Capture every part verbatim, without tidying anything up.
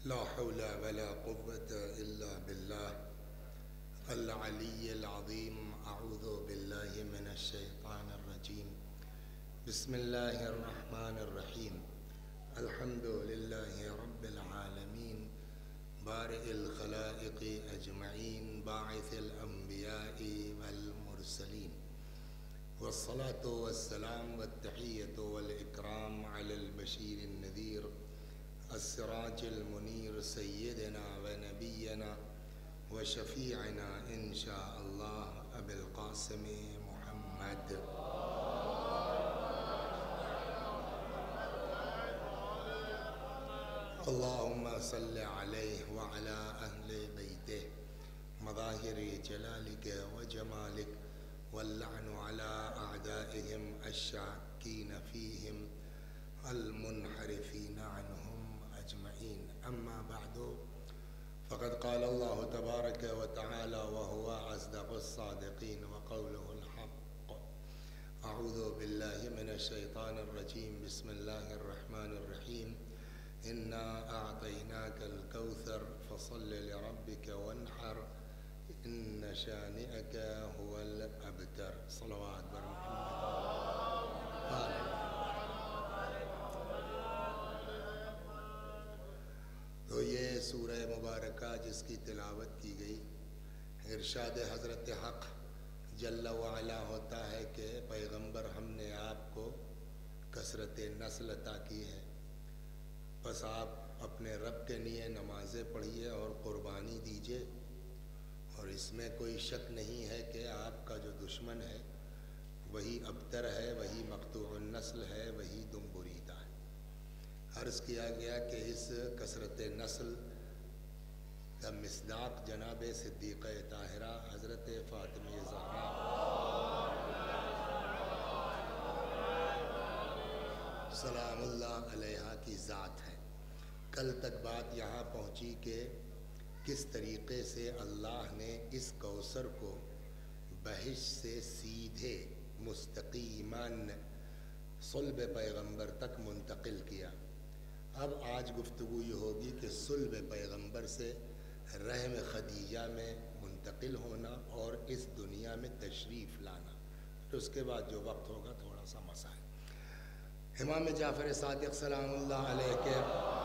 لا حول ولا قوة إلا بالله العلي العظيم. أعوذ بالله من الشيطان الرجيم. بسم الله الرحمن الرحيم. الحمد لله رب العالمين بارئ الخلائق أجمعين باعث الأنبياء والمرسلين، والصلاة والسلام والتحية والإكرام على البشير النذير السراج المنير سيدنا ونبينا وشفيعنا إن شاء الله أبي القاسم محمد. اللهم صل عليه وعلى أهل بيته مظاهر جلالك وجمالك، واللعن على أعدائهم الشاكين فيهم المنحرفين عنهم أجمعين. أما بعد، فقد قال الله تبارك وتعالى وهو أصدق الصادقين وقوله الحق: أعوذ بالله من الشيطان الرجيم. بسم الله الرحمن الرحيم. إنا أعطيناك الكوثر فصل لربك وانحر إن شانئك هو الأبتر. صلوات بر محمد. تو یہ سورہ مبارکہ جس کی تلاوت کی گئی، ارشاد حضرت حق جل وعلا ہوتا ہے کہ پیغمبر ہم نے آپ کو کثرت نسل عطا کی ہے، بس آپ اپنے رب کے لیے نمازیں پڑھیے اور قربانی دیجیے، اور اس میں کوئی شک نہیں ہے کہ آپ کا جو دشمن ہے وہی ابتر ہے، وہی مقطوع النسل ہے، وہی دم بریدہ ہے۔ عرض کیا گیا کہ اس کثرت نسل کا مصداق جناب صدیقہ طاہرہ حضرت فاطمہ زہرا سلام اللہ علیہا کی ذات ہے۔ کل تک بات یہاں پہنچی کہ کس طریقے سے اللہ نے اس کوثر کو بہشت سے سیدھے مستقیماً صلب پیغمبر تک منتقل کیا۔ اب آج گفتگو یہ ہوگی کہ صلب پیغمبر سے رحم خدیجہ میں منتقل ہونا اور اس دنیا میں تشریف لانا، تو اس کے بعد جو وقت ہوگا تھوڑا سا مسائل۔ امام جعفر صادق سلام اللہ علیہ کے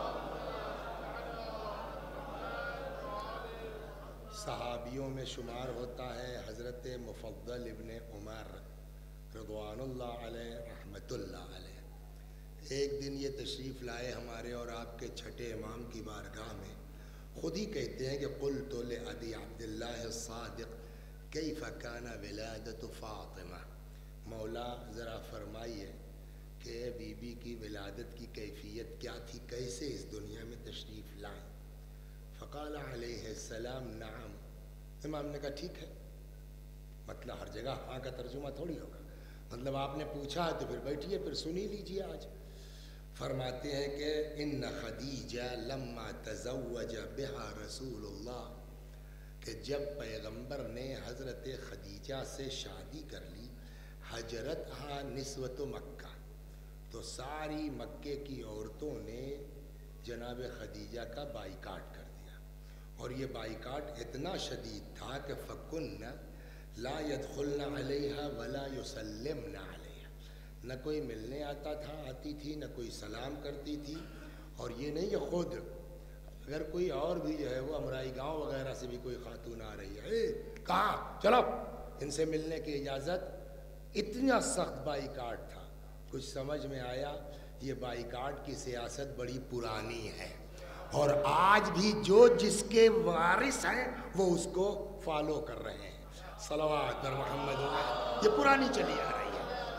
صحابیوں میں شمار ہوتا ہے حضرت مفضل ابن عمر رضوان اللہ علیہ رحمت اللہ علیہ۔ ایک دن یہ تشریف لائے ہمارے اور آپ کے چھٹے امام کی بارگاہ میں، خود ہی کہتے ہیں کہ قلت لأبی عبداللہ الصادق کیف کان ولادت فاطمہ، مولا ذرا فرمائیے کہ بی بی کی ولادت کی کیفیت کیا تھی، کیسے اس دنیا میں تشریف لائیں؟ فقال علیہ السلام نعم، امام نے کہا ٹھیک ہے۔ مطلب ہر جگہ ہاں کا ترجمہ تھوڑی ہوگا، مطلب آپ نے پوچھا تو پھر بیٹھیے، پھر سنی لیجیے۔ آج فرماتے ہیں کہ ان خدیجہ لما تزوج بہا رسول اللہ، کہ جب پیغمبر نے حضرت خدیجہ سے شادی کر لی، حجرتہا نسوۃ مکہ، تو ساری مکے کی عورتوں نے جناب خدیجہ کا بائیکاٹ کر دیا، اور یہ بائیکاٹ اتنا شدید تھا کہ فکن لا يدخلن علیہا ولا یسلمن علیہا، نہ کوئی ملنے آتا تھا آتی تھی، نہ کوئی سلام کرتی تھی، اور یہ نہیں کہ خود اگر کوئی اور بھی جو ہے وہ امرائی گاؤں وغیرہ سے بھی کوئی خاتون آ رہی ہے، اے کہاں چلو ان سے ملنے کی اجازت، اتنا سخت بائیکاٹ تھا۔ کچھ سمجھ میں آیا یہ بائیکاٹ کی سیاست بڑی پرانی ہے، اور آج بھی جو جس کے وارث ہیں وہ اس کو فالو کر رہے ہیں۔ صلوات بر محمد، یہ پرانی چلی آ رہی ہے۔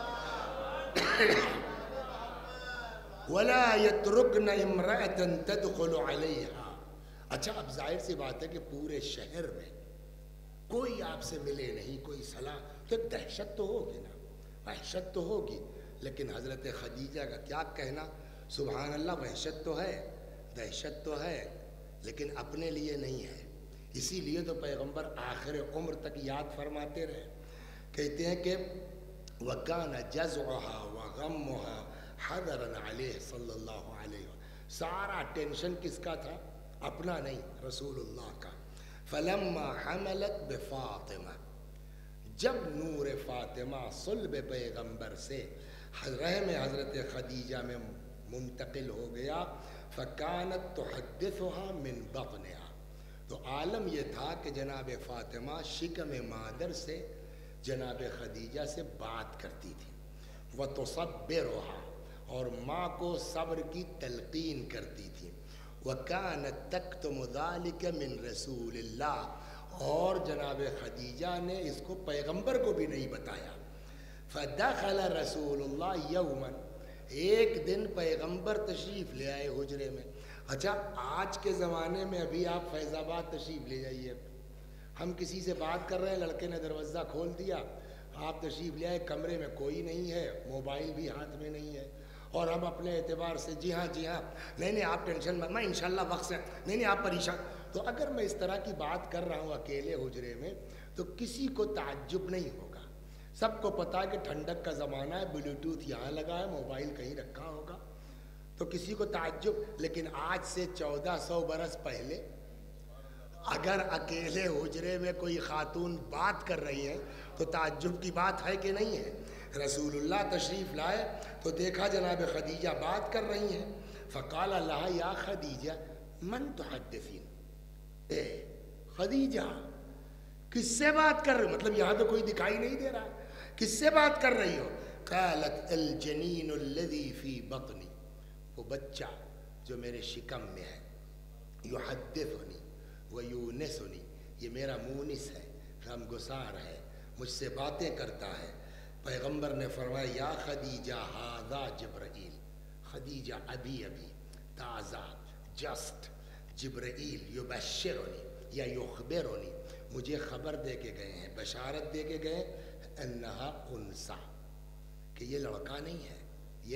وَلَا يَتْرُكْنَ امْرَأَةً تَدْخُلُ عَلَيْهَا، اچھا اب ظاہر سی بات ہے کہ پورے شہر میں کوئی آپ سے ملے نہیں، کوئی سلام، تو ایک دہشت تو ہوگی نا، وحشت تو ہوگی، لیکن حضرت خدیجہ کا کیا کہنا، سبحان اللہ، وحشت تو ہے، دہشت تو ہے، لیکن اپنے لیے نہیں ہے۔ اسی لیے تو پیغمبر آخر عمر تک یاد فرماتے رہے، کہتے ہیں کہ وَكَانَ جَزْعُهَا وَغَمُّهَا حَذَرًا عَلَيْهِ صلی اللہ علیہ وسلم، سارا ٹینشن کس کا تھا؟ اپنا نہیں رسول اللہ کا. فلما حملت بفاطمہ، جب نور فاطمہ صلب پیغمبر سے رحم حضرت خدیجہ میں منتقل ہو گیا، فکانت تحدثها من بطنها، تو عالم یہ تھا کہ جناب فاطمہ شکم مادر سے جناب خدیجہ سے بات کرتی تھی. وتصبرها، اور ماں کو صبر کی تلقین کرتی تھی. وکانت تکتم ذلک من رسول اللہ، اور جناب خدیجہ نے اس کو پیغمبر کو بھی نہیں بتایا. فدخل رسول اللہ یوما، ایک دن پیغمبر تشریف لے آئے حجرے میں. اچھا آج کے زمانے میں ابھی آپ فیض آباد تشریف لے جائیے، ہم کسی سے بات کر رہے ہیں، لڑکے نے دروازہ کھول دیا، آپ تشریف لے آئے، کمرے میں کوئی نہیں ہے، موبائل بھی ہاتھ میں نہیں ہے، اور ہم اپنے اعتبار سے جی ہاں جی ہاں نہیں نہیں آپ ٹینشن مت، میں انشاءاللہ وقت سے نہیں نہیں آپ پریشان. تو اگر میں اس طرح کی بات کر رہا ہوں اکیلے حجرے میں تو کسی کو تعجب نہیں ہوگا. سب کو پتا ہے کہ ٹھنڈک کا زمانہ ہے، بلوٹوتھ یہاں لگا ہے، موبائل کہیں رکھا ہوگا، تو کسی کو تعجب. لیکن آج سے چودہ سو برس پہلے اگر اکیلے حجرے میں کوئی خاتون بات کر رہی ہے تو تعجب کی بات ہے کہ نہیں ہے؟ رسول اللہ تشریف لائے تو دیکھا جناب خدیجہ بات کر رہی ہیں. فقال لها یا خدیجہ من تحدثین، اے خدیجہ کس سے بات کر رہی ہو؟ مطلب یہاں تو کوئی دکھائی نہیں دے رہا، کس سے بات کر رہی ہو؟ قالت الجنین الذی فی بطنی، وہ بچہ جو میرے شکم میں ہے، یحدثنی ویونسنی، یہ میرا مونس ہے، غمگسار ہے، مجھ سے باتیں کرتا ہے. پیغمبر نے فرمایا یا خدیجہ ھذا جبرائیل، خدیجہ ابھی ابھی تازہ جسٹ جبرائیل یبشرنی یا یخبرنی، مجھے خبر دے کے گئے ہیں، بشارت دے کے گئے انہا انسا، کہ یہ لڑکا نہیں ہے،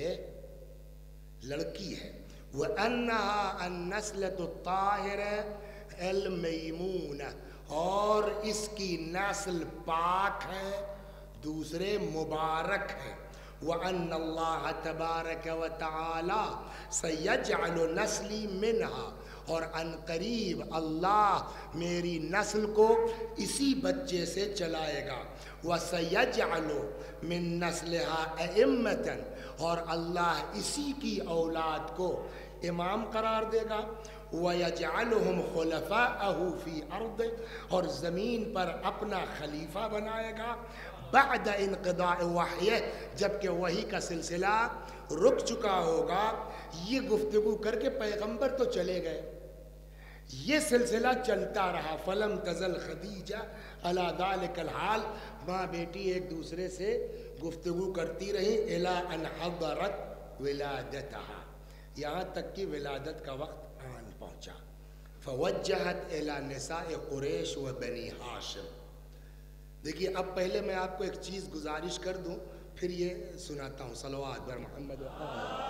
یہ لڑکی ہے. وَأَنَّهَا النَّسْلَةُ الطَّاهِرَةُ الْمَيْمُونَةُ، اور اس کی نسل پاک ہے، دوسرے مبارک ہے. وَأَنَّ اللَّهَ تَبَارَكَ وَتَعَالَى سَيَجْعَلُ نَسْلِي مِنْهَا، اور ان قریب اللہ میری نسل کو اسی بچے سے چلائے گا. وَسَيَجْعَلُ مِن نَسْلِهَا أَئِمَّةً، اور اللہ اسی کی اولاد کو امام قرار دے گا. وَيَجْعَلُهُمْ خُلَفَاءَهُ فِي أَرْضِهِ، اور زمین پر اپنا خلیفہ بنائے گا. بعد انقضاء وحیہ، جبکہ وحی کا سلسلہ رک چکا ہوگا. یہ گفتگو کر کے پیغمبر تو چلے گئے، یہ سلسلہ چلتا رہا. فلم تزل خدیجہ علی ذلک الحال، ماں بیٹی ایک دوسرے سے گفتگو کرتی رہی. الی ان حضرت ولادتہا، یہاں تک کہ ولادت کا وقت آن پہنچا. فوجہت الی نساء قریش و بنی ہاشم. دیکھیے اب پہلے میں آپ کو ایک چیز گزارش کر دوں، پھر یہ سناتا ہوں. صلوات بر محمد و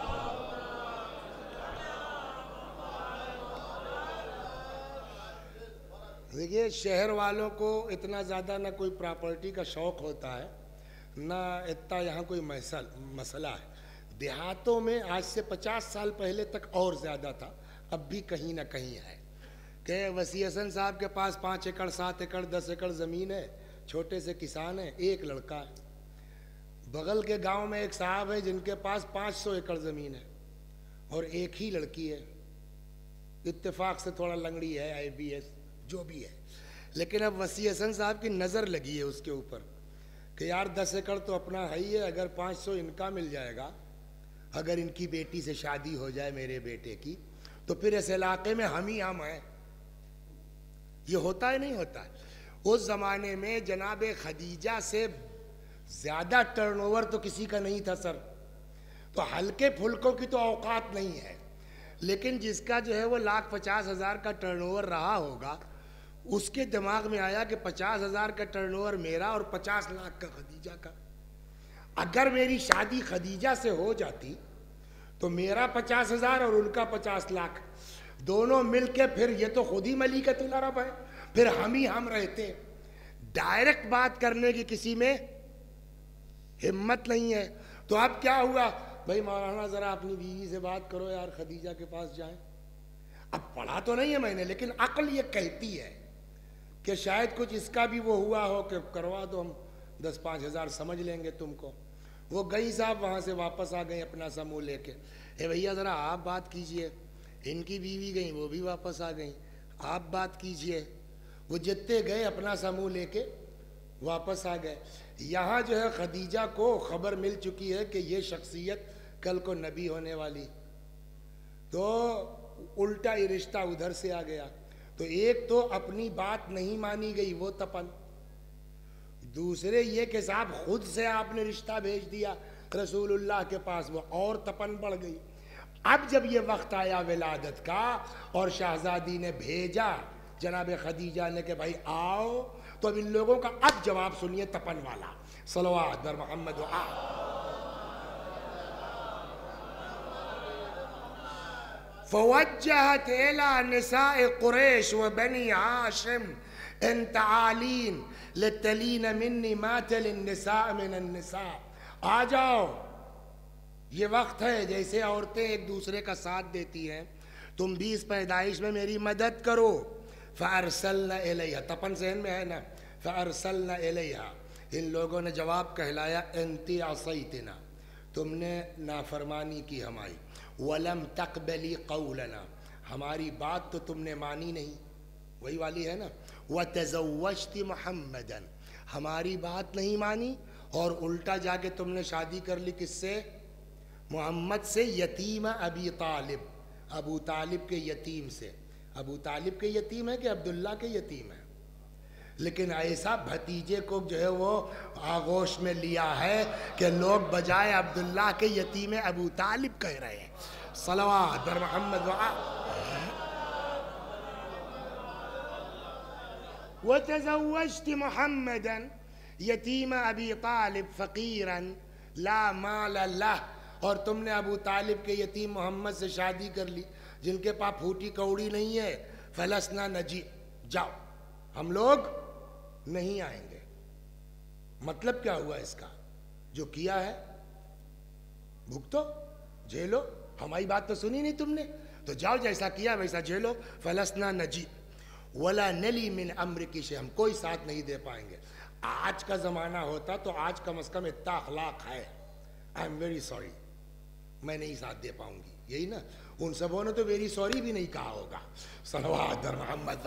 دیکھیے شہر والوں کو اتنا زیادہ نہ کوئی پراپرٹی کا شوق ہوتا ہے، نہ اتنا یہاں کوئی مسئلہ ہے. دیہاتوں میں آج سے پچاس سال پہلے تک اور زیادہ تھا، اب بھی کہیں نہ کہیں ہے. کہ وسیع حسن صاحب کے پاس پانچ ایکڑ سات ایکڑ دس ایکڑ زمین ہے، چھوٹے سے کسان ہیں، ایک لڑکا ہے. بغل کے گاؤں میں ایک صاحب ہے جن کے پاس پانچ سو ایکڑ زمین ہے اور ایک ہی لڑکی ہے، اتفاق سے تھوڑا لنگڑی ہے، آئی بی ایس جو بھی ہے. لیکن اب وسیع حسن صاحب کی نظر لگی ہے اس کے اوپر کہ یار دس ایکڑ تو اپنا ہے ہی ہے، اگر پانچ سو ان کا مل جائے گا، اگر ان کی بیٹی سے شادی ہو جائے میرے بیٹے کی، تو پھر اس علاقے میں ہم ہی ہم ہیں. یہ ہوتا ہے نہیں ہوتا ہے. اس زمانے میں جناب خدیجہ سے زیادہ ٹرن اوور تو کسی کا نہیں تھا سر، تو ہلکے پھلکوں کی تو اوقات نہیں ہے. لیکن جس کا جو ہے وہ لاکھ پچاس ہزار کا ٹرن اوور رہا ہوگا، اس کے دماغ میں آیا کہ پچاس ہزار کا ٹرن اوور میرا اور پچاس لاکھ کا خدیجہ کا. اگر میری شادی خدیجہ سے ہو جاتی تو میرا پچاس ہزار اور ان کا پچاس لاکھ دونوں مل کے پھر یہ تو خود ہی ملیکۃ العرب ہے، پھر ہم ہی ہم رہتے. ڈائریکٹ بات کرنے کی کسی میں ہمت نہیں ہے. تو اب کیا ہوا؟ بھائی مولانا ذرا اپنی بیوی سے بات کرو یار، خدیجہ کے پاس جائیں. اب پڑھا تو نہیں ہے میں نے، لیکن عقل یہ کہتی ہے کہ شاید کچھ اس کا بھی وہ ہوا ہو کہ کروا دو، ہم دس پانچ ہزار سمجھ لیں گے تم کو۔ وہ گئی صاحب وہاں سے واپس آ گئی اپنا سموں لے کے، اے بھیا ذرا آپ بات کیجئے۔ ان کی بیوی گئیں، وہ بھی واپس آ گئیں، آپ بات کیجئے۔ وہ جتنے گئے اپنا سموں لے کے واپس آ گئے۔ یہاں جو ہے خدیجہ کو خبر مل چکی ہے کہ یہ شخصیت کل کو نبی ہونے والی، تو الٹا ہی رشتہ ادھر سے آ گیا۔ تو ایک تو اپنی بات نہیں مانی گئی وہ تپن، دوسرے یہ کہ صاحب خود سے آپ نے رشتہ بھیج دیا رسول اللہ کے پاس، وہ اور تپن بڑھ گئی۔ اب جب یہ وقت آیا ولادت کا اور شہزادی نے بھیجا جناب خدیجہ نے کہ بھائی آؤ، تو اب ان لوگوں کا اب جواب سنیے تپن والا، صلوات بر محمد و آل۔ فوجہت الی نساء قریش و بنی ہاشم ان تعالین لتلین منی ما تلی النساء من النساء، آ جاؤ، یہ وقت ہے جیسے عورتیں ایک دوسرے کا ساتھ دیتی ہیں، تم بھی اس پیدائش میں میری مدد کرو۔ فارسلنا الیہا، تپن ذہن میں ہے نا، فارسلنا الیہا، ان لوگوں نے جواب کہلایا انتی عصیتنا، تم نے نافرمانی کی ہماری، ولم تقبلی قولنا، ہماری بات تو تم نے مانی نہیں، وہی والی ہے نا، وتزوجت محمدا، ہماری بات نہیں مانی اور الٹا جا کے تم نے شادی کر لی کس سے؟ محمد سے، یتیم ابی طالب، ابو طالب کے یتیم سے۔ ابو طالب کے یتیم ہے کہ عبداللہ کے یتیم ہے؟ لیکن ایسا بھتیجے کو جو ہے وہ آغوش میں لیا ہے کہ لوگ بجائے عبداللہ کے یتیم ابو طالب کہہ رہے ہیں، صلوات بر محمد و آل۔ وتزوجت محمدا یتیم ابی طالب فقیرا لا مال لہ، اور تم نے ابو طالب کے یتیم محمد سے شادی کر لی جن کے پاس پھوٹی کوڑی نہیں ہے۔ فلسنا نجی، جاؤ ہم لوگ نہیں آئیں گے۔ مطلب کیا ہوا اس کا؟ جو کیا ہے بھگتو، جھیلو، ہماری بات تو سنی نہیں تم نے، تو جاؤ جیسا کیا ویسا جھیلو۔ فلسنا نجی ولا نلی من امرک شیئا، ہم کوئی ساتھ نہیں دے پائیں گے۔ آج کا زمانہ ہوتا تو آج کم از کم اتنا اخلاق ہے، آئی ایم ویری سوری، میں نہیں ساتھ دے پاؤں گی، یہی نا، ان سبوں نے تو ویری سوری بھی نہیں کہا ہوگا، صلوات بر محمد۔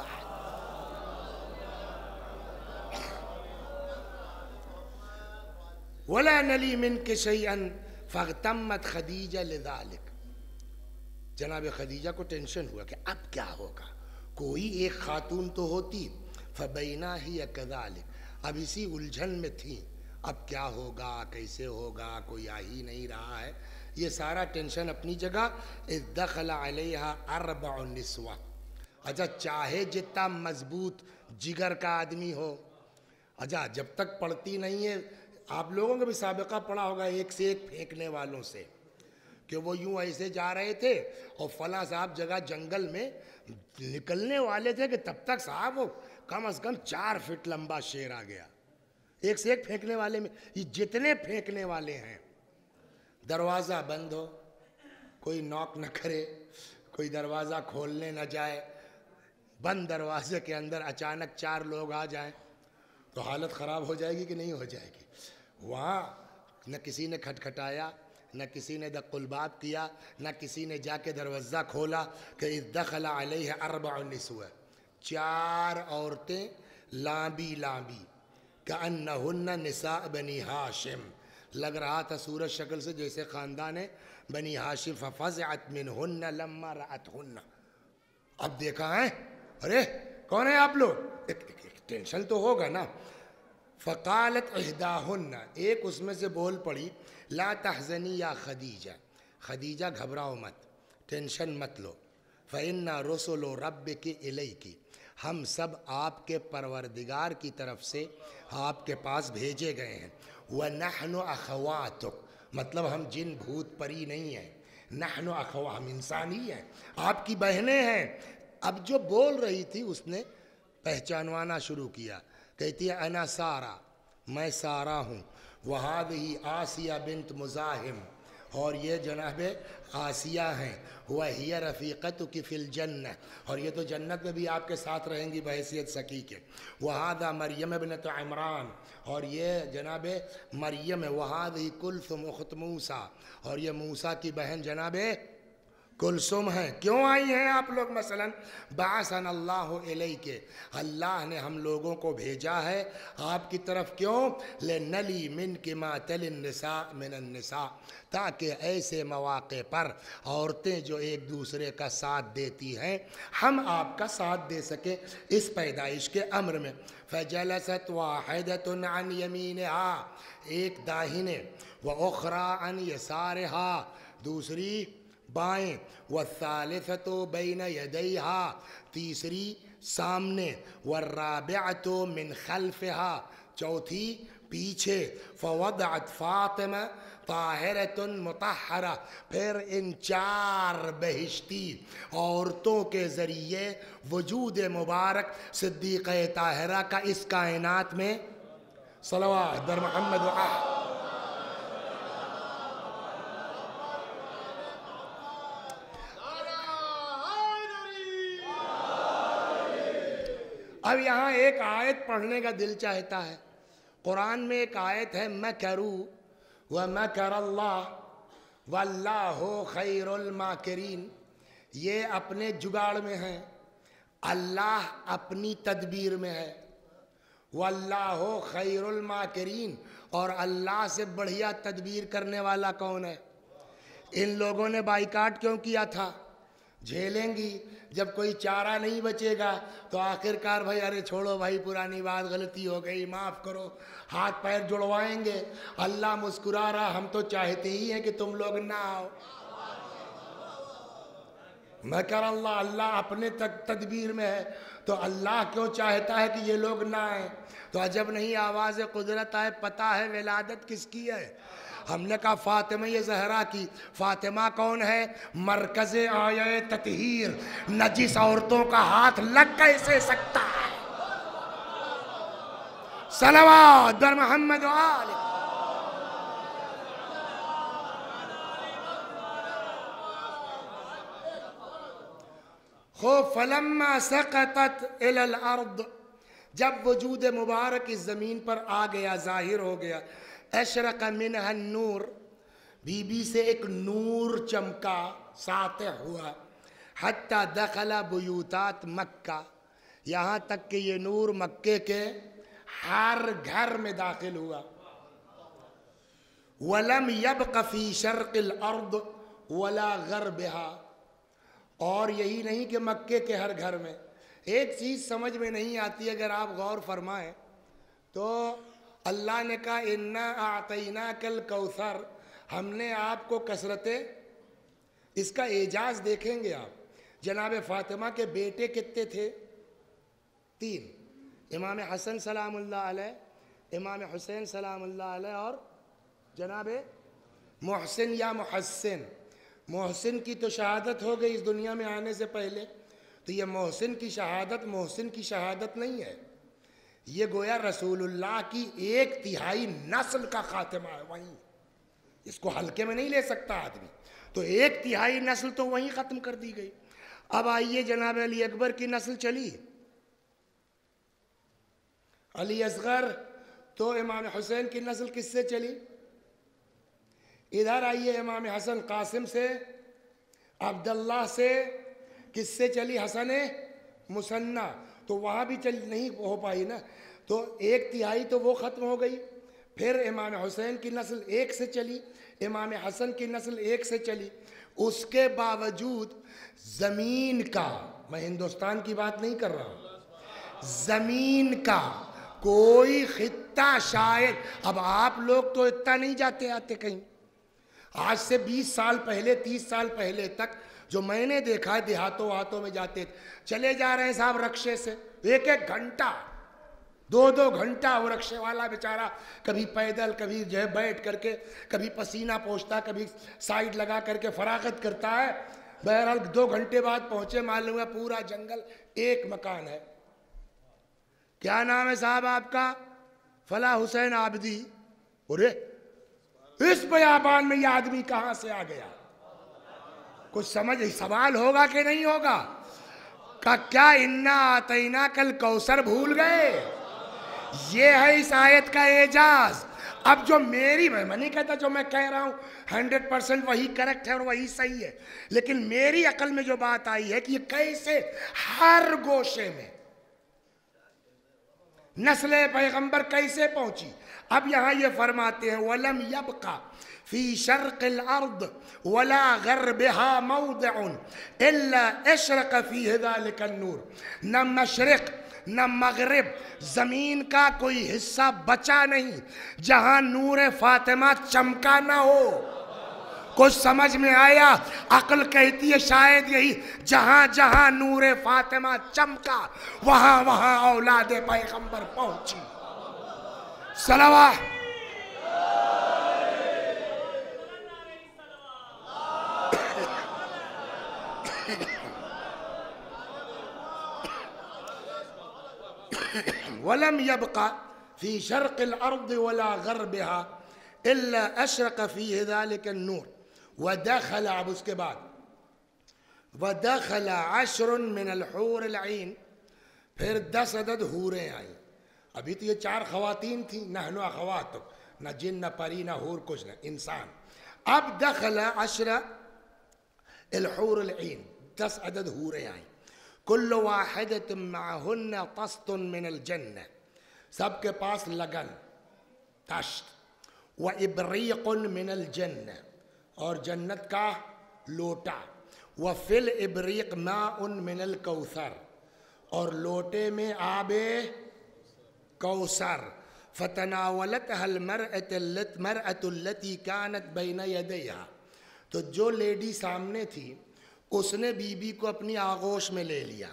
ولا نلی منک شیئا فاغتمت خدیجہ لذالک، جناب خدیجہ کو ٹینشن ہوا کہ اب کیا ہوگا، کوئی ایک خاتون تو ہوتی، فبینا ہی کذالک، اب اسی الجھن میں تھی، اب کیا ہوگا، کیسے ہوگا، کوئی آ ہی نہیں رہا ہے، یہ سارا ٹینشن اپنی جگہ۔ اذ دخل علیہا اربع نسوہ، اچھا چاہے جتنا مضبوط جگر کا آدمی ہو، اچھا جب تک پڑھتی نہیں ہے، آپ لوگوں کا بھی سابقہ پڑا ہوگا ایک سے ایک پھینکنے والوں سے، کہ وہ یوں ایسے جا رہے تھے اور فلاں صاحب جگہ جنگل میں نکلنے والے تھے کہ تب تک صاحب وہ کم از کم چار فٹ لمبا شیر آ گیا، ایک سے ایک پھینکنے والے میں، یہ جتنے پھینکنے والے ہیں، دروازہ بند ہو، کوئی نوک نہ کرے، کوئی دروازہ کھولنے نہ جائے، بند دروازے کے اندر اچانک چار لوگ آ جائیں تو حالت خراب ہو جائے گی کہ نہیں ہو جائے گی؟ وہاں نہ کسی نے کھٹکھٹایا، نہ کسی نے دق الباب کیا، نہ کسی نے جا کے دروازہ کھولا کہ اذ دخل علیہ اربع نسوہ، چار عورتیں لامبی لامبی، کأنہن نساء بنی ہاشم، لگ رہا تھا صورت شکل سے جیسے خاندان ہے بنی ہاشم۔ ففزعت منہن لما رأتہن، اب دیکھا ہے، ارے کون ہے آپ لوگ، ٹینشن تو ہوگا نا۔ فقالت احداہن، ایک اس میں سے بول پڑی، لا تحزنی یا خدیجہ، خدیجہ گھبراؤ مت، ٹینشن مت لو، فإنا رسل ربک الیک، ہم سب آپ کے پروردگار کی طرف سے آپ کے پاس بھیجے گئے ہیں، وَنَحْنُ أَخَوَاتُكَ، مطلب ہم جن بھوت پری نہیں ہیں، نحن اخوا، ہم انسانی ہیں، آپ کی بہنیں ہیں۔ اب جو بول رہی تھی اس نے پہچانوانا شروع کیا، کہتی ہے انا سارہ، میں سارہ ہوں، وہذہ آسیہ بنت مزاحم، اور یہ جناب آسیہ ہیں، وَهِيَ رَفِيقَتُكِ فِي الْجَنَّةِ، اور یہ تو جنت میں بھی آپ کے ساتھ رہیں گی بحیثیت سکی کے۔ وَهَذَا مَرْيَمَ ابْنَةُ عِمْرَان، اور یہ جناب مریم ہے، وَهَذِهِ كُلْثُمُ أُخْتُ موسیٰ، اور یہ موسیٰ کی بہن جناب کلثوم ہیں۔ کیوں آئی ہیں آپ لوگ؟ مثلا بعثنا اللہ الیک، اللہ نے ہم لوگوں کو بھیجا ہے آپ کی طرف۔ کیوں؟ لنلی منک ما تلی النساء من النساء، تاکہ ایسے مواقع پر عورتیں جو ایک دوسرے کا ساتھ دیتی ہیں ہم آپ کا ساتھ دے سکیں اس پیدائش کے امر میں۔ فجلست واحدۃ عن یمینہا، ایک داہنے، واخری عن یسارہا، دوسری بائیں، والثالثۃ بین یدیہا، تیسری سامنے، والرابعۃ من خلفہا، چوتھی پیچھے۔ فوضعت فاطمہ طاہرۃ مطہرہ، پھر ان چار بہشتی عورتوں کے ذریعے وجود مبارک صدیقہ طاہرہ کا اس کائنات میں صلوات بر محمد و آل۔ اب یہاں ایک آیت پڑھنے کا دل چاہتا ہے۔ قرآن میں ایک آیت ہے مکروا ومکر اللہ واللہ خیر الماکرین، یہ اپنے جگاڑ میں ہے، اللہ اپنی تدبیر میں ہے۔ واللہ خیر الماکرین، اور اللہ سے بڑھیا تدبیر کرنے والا کون ہے؟ ان لوگوں نے بائیکاٹ کیوں کیا تھا؟ جھیلیں گی، جب کوئی چارہ نہیں بچے گا تو آخر کار بھائی ارے چھوڑو بھائی پرانی بات، غلطی ہو گئی معاف کرو، ہاتھ پیر جڑوائیں گے۔ اللہ مسکرا رہا، ہم تو چاہتے ہی ہیں کہ تم لوگ نہ آؤ۔ مکر اللہ، اللہ اپنے تک تدبیر میں ہے، تو اللہ کیوں چاہتا ہے کہ یہ لوگ نہ آئیں؟ تو عجب نہیں آواز قدرت آئے، پتہ ہے ولادت کس کی ہے؟ ہم نے کہا فاطمہ زہرا کی۔ فاطمہ کون ہے؟ مرکز آیہ تطہیر، نجس عورتوں کا ہاتھ لگ کیسے سکتا ہے؟ صلوات بر محمد و آل۔ خوب فلما سقطت الی الارض، جب وجود مبارک اس زمین پر آ گیا، ظاہر ہو گیا، اشرق منها النور، بی بی سے ایک نور چمکا، ساطع ہوا، حتی دخل بیوتات مکہ، یہاں تک کہ یہ نور مکے کے ہر گھر میں داخل ہوا۔ ولم يبق فی شرق الارض ولا غربها، اور یہی نہیں کہ مکے کے ہر گھر میں۔ ایک چیز سمجھ میں نہیں آتی اگر آپ غور فرمائیں تو اللہ نے کہا انا اعطیناک الکوثر، ہم نے آپ کو کثرتیں، اس کا اعجاز دیکھیں گے آپ۔ جناب فاطمہ کے بیٹے کتنے تھے؟ تین، امام حسن سلام اللہ علیہ، امام حسین سلام اللہ علیہ، اور جناب محسن یا محسن۔ محسن کی تو شہادت ہو گئی اس دنیا میں آنے سے پہلے، تو یہ محسن کی شہادت محسن کی شہادت نہیں ہے، یہ گویا رسول اللہ کی ایک تہائی نسل کا خاتمہ ہے وہیں، اس کو ہلکے میں نہیں لے سکتا آدمی۔ تو ایک تہائی نسل تو وہیں ختم کر دی گئی۔ اب آئیے جناب علی اکبر کی نسل چلی، علی اصغر، تو امام حسین کی نسل کس سے چلی؟ ادھر آئیے امام حسن قاسم سے، عبداللہ سے، کس سے چلی؟ حسن مثنیٰ، تو وہاں بھی چل نہیں ہو پائی نا، تو ایک تہائی تو وہ ختم ہو گئی۔ پھر امام حسین کی نسل ایک سے چلی، امام حسن کی نسل ایک سے چلی، اس کے باوجود زمین کا، میں ہندوستان کی بات نہیں کر رہا ہوں، زمین کا کوئی خطہ شاید، اب آپ لوگ تو اتنا نہیں جاتے آتے کہیں، آج سے بیس سال پہلے تیس سال پہلے تک جو میں نے دیکھا ہے دیہاتوں وہاتوں میں جاتے تھے، چلے جا رہے ہیں صاحب رکشے سے، ایک ایک گھنٹہ دو دو گھنٹہ وہ رکشے والا بیچارہ کبھی پیدل کبھی جو ہے بیٹھ کر کے، کبھی پسینہ پوچھتا، کبھی سائیڈ لگا کر کے فراغت کرتا ہے۔ بہرحال دو گھنٹے بعد پہنچے، معلوم ہے پورا جنگل ایک مکان ہے۔ کیا نام ہے صاحب آپ کا؟ فلاں حسین عابدی۔ ارے اس بیابان میں یہ آدمی کہاں سے آ گیا؟ کچھ سمجھ سوال ہوگا کہ نہیں ہوگا؟ کہ کیا انا آتینا کل کوثر بھول گئے؟ یہ ہے اس آیت کا اعجاز۔ اب جو میری میں نہیں کہتا جو میں کہہ رہا ہوں ہنڈریڈ پرسنٹ وہی کریکٹ ہے اور وہی صحیح ہے، لیکن میری عقل میں جو بات آئی ہے کہ یہ کیسے ہر گوشے میں نسل پیغمبر کیسے پہنچی۔ اب یہاں یہ فرماتے ہیں وَلَمْ يَبْقَ فِي شَرْقِ الْأَرْضِ وَلَا غَرْبِهَا مَوْضِعٌ إِلَّا أَشْرَقَ فِيهِ ذَلِكَ النُّورِ، نہ مشرق نہ مغرب زمین کا کوئی حصہ بچا نہیں جہاں نور فاطمہ چمکا نہ ہو۔ کچھ سمجھ میں آیا؟ عقل کہتی ہے شاید یہی، جہاں جہاں نور فاطمہ چمکا وہاں وہاں اولاد پیغمبر پہنچی۔ صلوات وَلَمْ يَبْقَ فِي شَرْقِ الْأَرْضِ وَلَا غَرْبِهَا إِلَّا أَشْرَقَ فِيهِ ذَلِكَ النُّورِ وَدَخَلَ، اب اس کے بعد وَدَخَلَ عَشْرٌ مِّنَ الْحُورِ الْعِينِ، پھر دس عدد حوریں آئیں۔ ابھی تو یہ چار خواتین تھیں، نحن اخواتک، نہ جن نہ پری نہ حور کچھ نہ انسان۔ اب دخل عشر الحور العین، دس عدد حوریں آئیں۔ کل واحدۃ معہن طست من الجنہ، سب کے پاس لگن طشت، وابریق من الجنہ، اور جنت کا لوٹا، وفی الابریق ماء من الکوثر، اور لوٹے میں آب کوثر۔ فتناولتها المرأة التي كانت بين يديها، تو جو لیڈی سامنے تھی اس نے بی بی کو اپنی آغوش میں لے لیا۔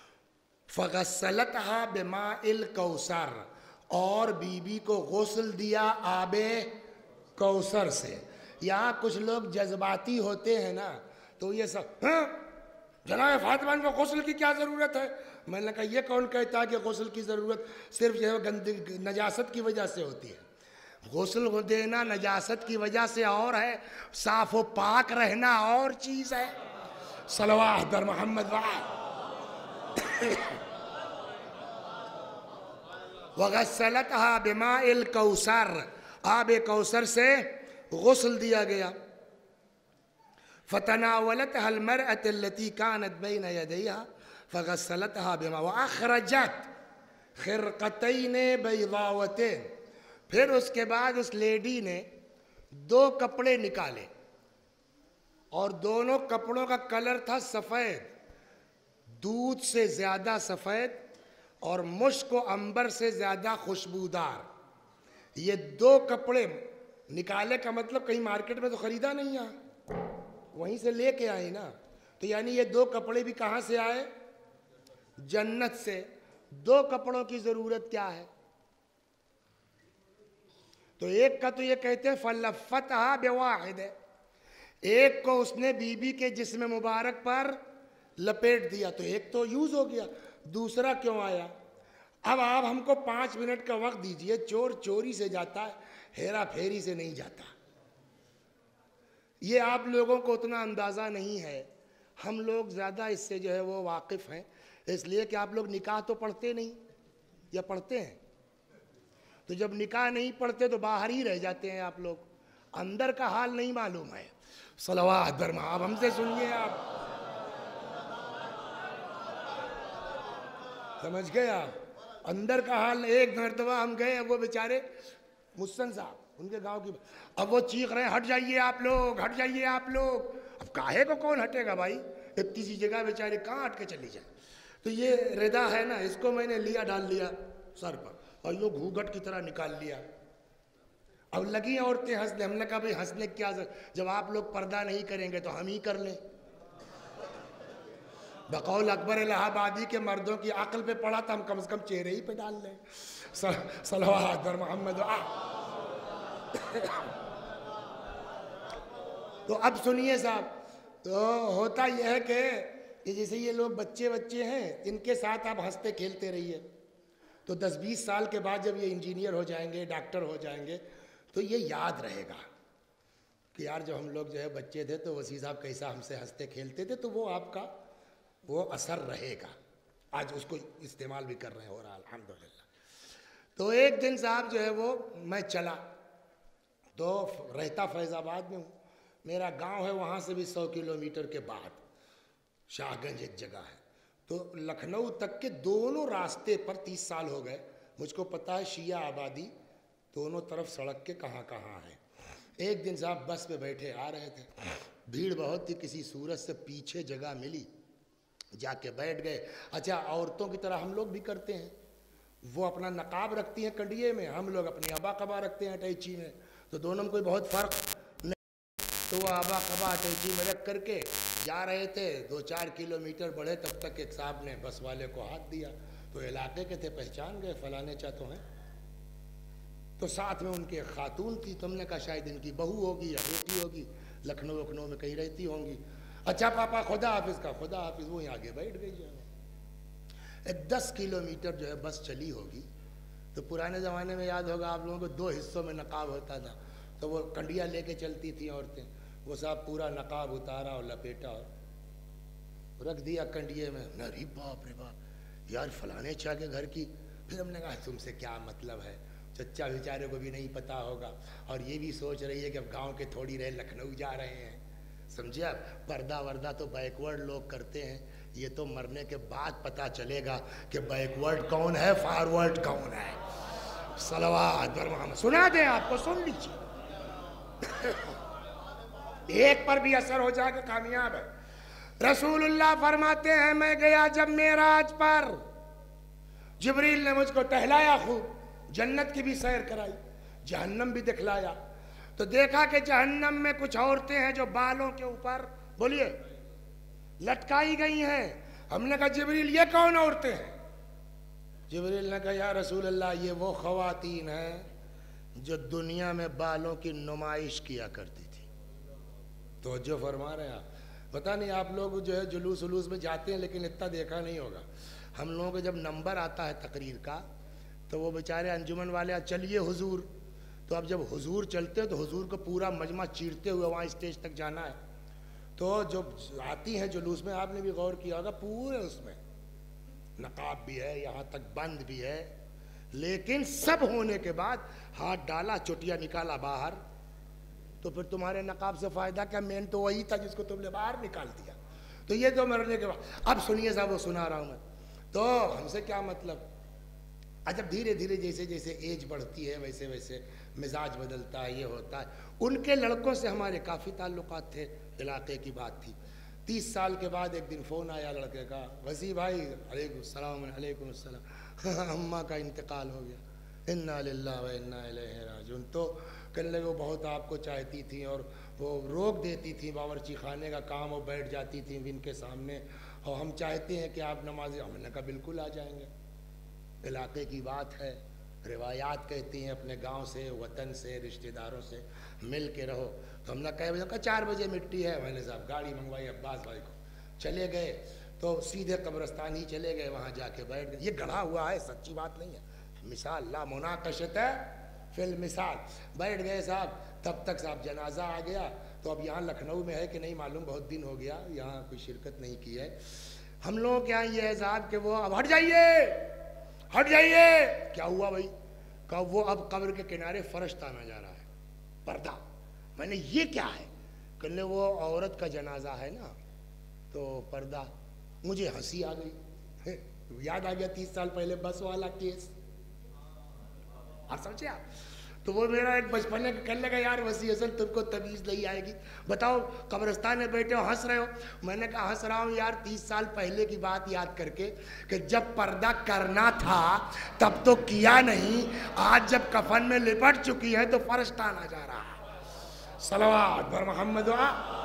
فغسلتها بماء الکوثر، اور بی بی کو غسل دیا آب کوثر سے۔ یہاں کچھ لوگ جذباتی ہوتے ہیں نا، تو یہ سب ہاں جناب فاطمہ کو غسل کی کیا ضرورت ہے؟ میں نے کہا یہ کون کہتا ہے کہ غسل کی ضرورت صرف جو ہے گندگی نجاست کی وجہ سے ہوتی ہے؟ غسل دینا نجاست کی وجہ سے اور ہے، صاف و پاک رہنا اور چیز ہے۔ صلوات در محمد وآلہ۔ وغسلتها بماء الکوثر، آب کوثر سے غسل دیا گیا۔ فتناولتها المرأة التي كانت بين يديها فغسلتها بماء واخرجت خرقتين بيضاوتين، پھر اس کے بعد اس لیڈی نے دو کپڑے نکالے، اور دونوں کپڑوں کا کلر تھا سفید، دودھ سے زیادہ سفید اور مشک و عنبر سے زیادہ خوشبودار۔ یہ دو کپڑے نکالے کا مطلب کہیں مارکیٹ میں تو خریدا نہیں ہے، وہیں سے لے کے آئے نا، تو یعنی یہ دو کپڑے بھی کہاں سے آئے؟ جنت سے۔ دو کپڑوں کی ضرورت کیا ہے؟ تو ایک کا تو یہ کہتے ہیں فلفتھا بواحد، ایک کو اس نے بی بی کے جسم مبارک پر لپیٹ دیا، تو ایک تو یوز ہو گیا، دوسرا کیوں آیا؟ اب آپ ہم کو پانچ منٹ کا وقت دیجئے، چور چوری سے جاتا ہے، ہیرا پھیری سے نہیں جاتا۔ یہ آپ لوگوں کو اتنا اندازہ نہیں ہے، ہم لوگ زیادہ اس سے جو ہے وہ واقف ہیں، اس لیے کہ آپ لوگ نکاح تو پڑھتے نہیں، یا پڑھتے ہیں؟ تو جب نکاح نہیں پڑھتے تو باہر ہی رہ جاتے ہیں آپ لوگ، اندر کا حال نہیں معلوم ہے۔ صلوات برما، آپ ہم سے سنیے، آپ سمجھ گئے؟ آپ اندر کا حال، ایک مرتبہ ہم گئے، وہ بیچارے محسن صاحب ان کے گاؤں کی، اب وہ چیخ رہے ہیں ہٹ جائیے آپ لوگ، ہٹ جائیے آپ لوگ۔ اب کاہے کو کون ہٹے گا بھائی، اتنی سی جگہ بیچارے کہاں ہٹ کے چلی جائے؟ تو یہ ردا ہے نا، اس کو میں نے لیا ڈال لیا سر پر اور یہ گھوگھٹ کی طرح نکال لیا۔ اب لگی عورتیں ہنسنے، ہم نے کہا بھائی ہنسنے کیا، جب آپ لوگ پردہ نہیں کریں گے تو ہم ہی کر لیں۔ بقول اکبر الہ آبادی کے مردوں کی عقل پہ پڑا تھا، ہم کم از کم چہرے ہی پہ ڈال لیں۔ صلوات بر محمد۔ تو اب سنیے صاحب، تو ہوتا یہ ہے کہ جیسے یہ لوگ بچے بچے ہیں، ان کے ساتھ آپ ہنستے کھیلتے رہیے، تو دس بیس سال کے بعد جب یہ انجینئر ہو جائیں گے، ڈاکٹر ہو جائیں گے، تو یہ یاد رہے گا کہ یار جب ہم لوگ جو ہے بچے تھے تو وسیع صاحب کیسا ہم سے ہنستے کھیلتے تھے، تو وہ آپ کا وہ اثر رہے گا، آج اس کو استعمال بھی کر رہے ہیں، ہو رہا الحمدللہ۔ تو ایک دن صاحب جو ہے وہ میں چلا، تو رہتا فیض آباد میں ہوں، میرا گاؤں ہے وہاں سے بھی سو کلومیٹر کے بعد شاہ گنج ایک جگہ ہے، تو لکھنؤ تک کے دونوں راستے پر تیس سال ہو گئے مجھ کو پتہ ہے شیعہ آبادی دونوں طرف سڑک کے کہاں کہاں ہے۔ ایک دن صاحب بس پہ بیٹھے آ رہے تھے، بھیڑ بہت تھی، کسی صورت سے پیچھے جگہ ملی، جا کے بیٹھ گئے۔ اچھا عورتوں کی طرح ہم لوگ بھی کرتے ہیں، وہ اپنا نقاب رکھتی ہیں کنڈیے میں، ہم لوگ اپنی ابا قبا رکھتے ہیں اٹیچی میں، تو دونوں میں کوئی بہت فرق نہیں۔ تو وہ ابا قبا اٹیچی میں رکھ کر کے جا رہے تھے، دو چار کلومیٹر بڑھے تب تک ایک صاحب نے بس والے کو ہاتھ دیا، تو علاقے کے تھے، پہچان گئے فلانے چا تو ہیں، تو ساتھ میں ان کے خاتون تھی، تم نے کہا شاید ان کی بہو ہوگی یا بیٹی ہوگی، لکھنؤ لکھنؤ میں کہیں رہتی ہوں گی۔ اچھا پاپا خدا حافظ کا خدا حافظ، وہی آگے بیٹھ گئی جو ہے۔ ایک دس کلومیٹر جو ہے بس چلی ہوگی، تو پرانے زمانے میں یاد ہوگا آپ لوگوں کو دو حصوں میں نقاب ہوتا تھا، تو وہ کنڈیاں لے کے چلتی تھیں عورتیں، وہ صاحب پورا نقاب اتارا اور لپیٹا اور رکھ دیا کنڈیے میں۔ ارے باپ رے باپ، یار فلانے چا کے گھر کی۔ پھر ہم نے کہا تم سے کیا مطلب ہے، چچا بیچارے کو بھی نہیں پتا ہوگا، اور یہ بھی سوچ رہی ہے کہ اب گاؤں کے تھوڑی رہے لکھنؤ جا رہے ہیں، سمجھے آپ؟ پردہ وردہ تو بیکورڈ لوگ کرتے ہیں، یہ تو مرنے کے بعد پتا چلے گا کہ بیکورڈ کون ہے فارورڈ کون ہے۔ صلوات بر محمد سنا دیں آپ کو، سن لیجیے، ایک پر بھی اثر ہو جائے کہ کامیاب ہے۔ رسول اللہ فرماتے ہیں میں گیا جب معراج پر، جبریل نے مجھ کو ٹہلایا، خوب جنت کی بھی سیر کرائی، جہنم بھی دکھلایا، تو دیکھا کہ جہنم میں کچھ عورتیں ہیں جو بالوں کے اوپر بولیے لٹکائی گئی ہیں۔ ہم نے کہا جبریل یہ کون عورتیں ہیں؟ جبریل نے کہا یا رسول اللہ یہ وہ خواتین ہیں جو دنیا میں بالوں کی نمائش کیا کرتی تھی۔ توجہ فرما رہے ہیں آپ؟ پتہ نہیں آپ لوگ جو ہے جلوس ولوس میں جاتے ہیں لیکن اتنا دیکھا نہیں ہوگا، ہم لوگوں کو جب نمبر آتا ہے تقریر کا تو وہ بیچارے انجمن والے چلیے حضور، تو اب جب حضور چلتے ہیں تو حضور کو پورا مجمع چیرتے ہوئے وہاں اسٹیج تک جانا ہے، تو جو آتی ہیں جلوس میں آپ نے بھی غور کیا ہوگا پورے اس میں نقاب بھی ہے، یہاں تک بند بھی ہے، لیکن سب ہونے کے بعد ہاتھ ڈالا چٹیا نکالا باہر، تو پھر تمہارے نقاب سے فائدہ کیا؟ مین تو وہی تھا جس کو تم نے باہر نکال دیا۔ تو یہ تو مرنے کے بعد، اب سنیے صاحب وہ سنا رہا ہوں میں، تو ہم سے کیا مطلب؟ جب دھیرے دھیرے جیسے جیسے ایج بڑھتی ہے ویسے ویسے مزاج بدلتا ہے، یہ ہوتا ہے۔ ان کے لڑکوں سے ہمارے کافی تعلقات تھے، علاقے کی بات تھی۔ تیس سال کے بعد ایک دن فون آیا لڑکے کا، وسیع بھائی علیکم السلام علیکم السلام، اماں کا انتقال ہو گیا، انا للہ و انا الیہ راجعون۔ تو کہنے لگے وہ بہت آپ کو چاہتی تھیں اور وہ روک دیتی تھیں باورچی خانے کا کام، وہ بیٹھ جاتی تھیں ان کے سامنے، اور ہم چاہتے ہیں کہ آپ نماز، ہم نے کہا بالکل آ جائیں گے، علاقے کی بات ہے، روایات کہتی ہیں اپنے گاؤں سے وطن سے رشتہ داروں سے مل کے رہو۔ تو ہم نے کہا بجے کہا چار بجے مٹی ہے، میں نے صاحب گاڑی منگوائی عباس بھائی کو، چلے گئے، تو سیدھے قبرستان ہی چلے گئے، وہاں جا کے بیٹھ گئے۔ یہ گڑھا ہوا ہے، سچی بات نہیں ہے، مثال لا مناقشت ہے فی المثال۔ بیٹھ گئے صاحب، تب تک صاحب جنازہ آ گیا، تو اب یہاں لکھنؤ میں ہے کہ نہیں معلوم، بہت دن ہو گیا یہاں کوئی شرکت نہیں کی ہے۔ ہم لوگوں کے یہاں یہ ہے صاحب کہ وہ اب ہٹ جائیے ہٹ جائیے، کیا ہوا بھائی؟ کہا وہ اب قبر کے کنارے فرش تانا جا رہا ہے، پردہ۔ میں نے یہ کیا ہے؟ کہنے وہ عورت کا جنازہ ہے نا تو پردہ۔ مجھے ہنسی آ گئی، یاد آ گیا تیس سال پہلے بس والا کیس، آپ سمجھے آپ؟ تو وہ میرا ایک بچپنے کا کہنے لگا یار وسیع حسن تم کو تمیز نہیں آئے گی، بتاؤ قبرستان میں بیٹھے ہو ہنس رہے ہو۔ میں نے کہا ہنس رہا ہوں یار تیس سال پہلے کی بات یاد کر کے کہ جب پردہ کرنا تھا تب تو کیا نہیں، آج جب کفن میں لپٹ چکی ہے تو فرش تانا جا رہا ہے۔ صلوات بر محمد و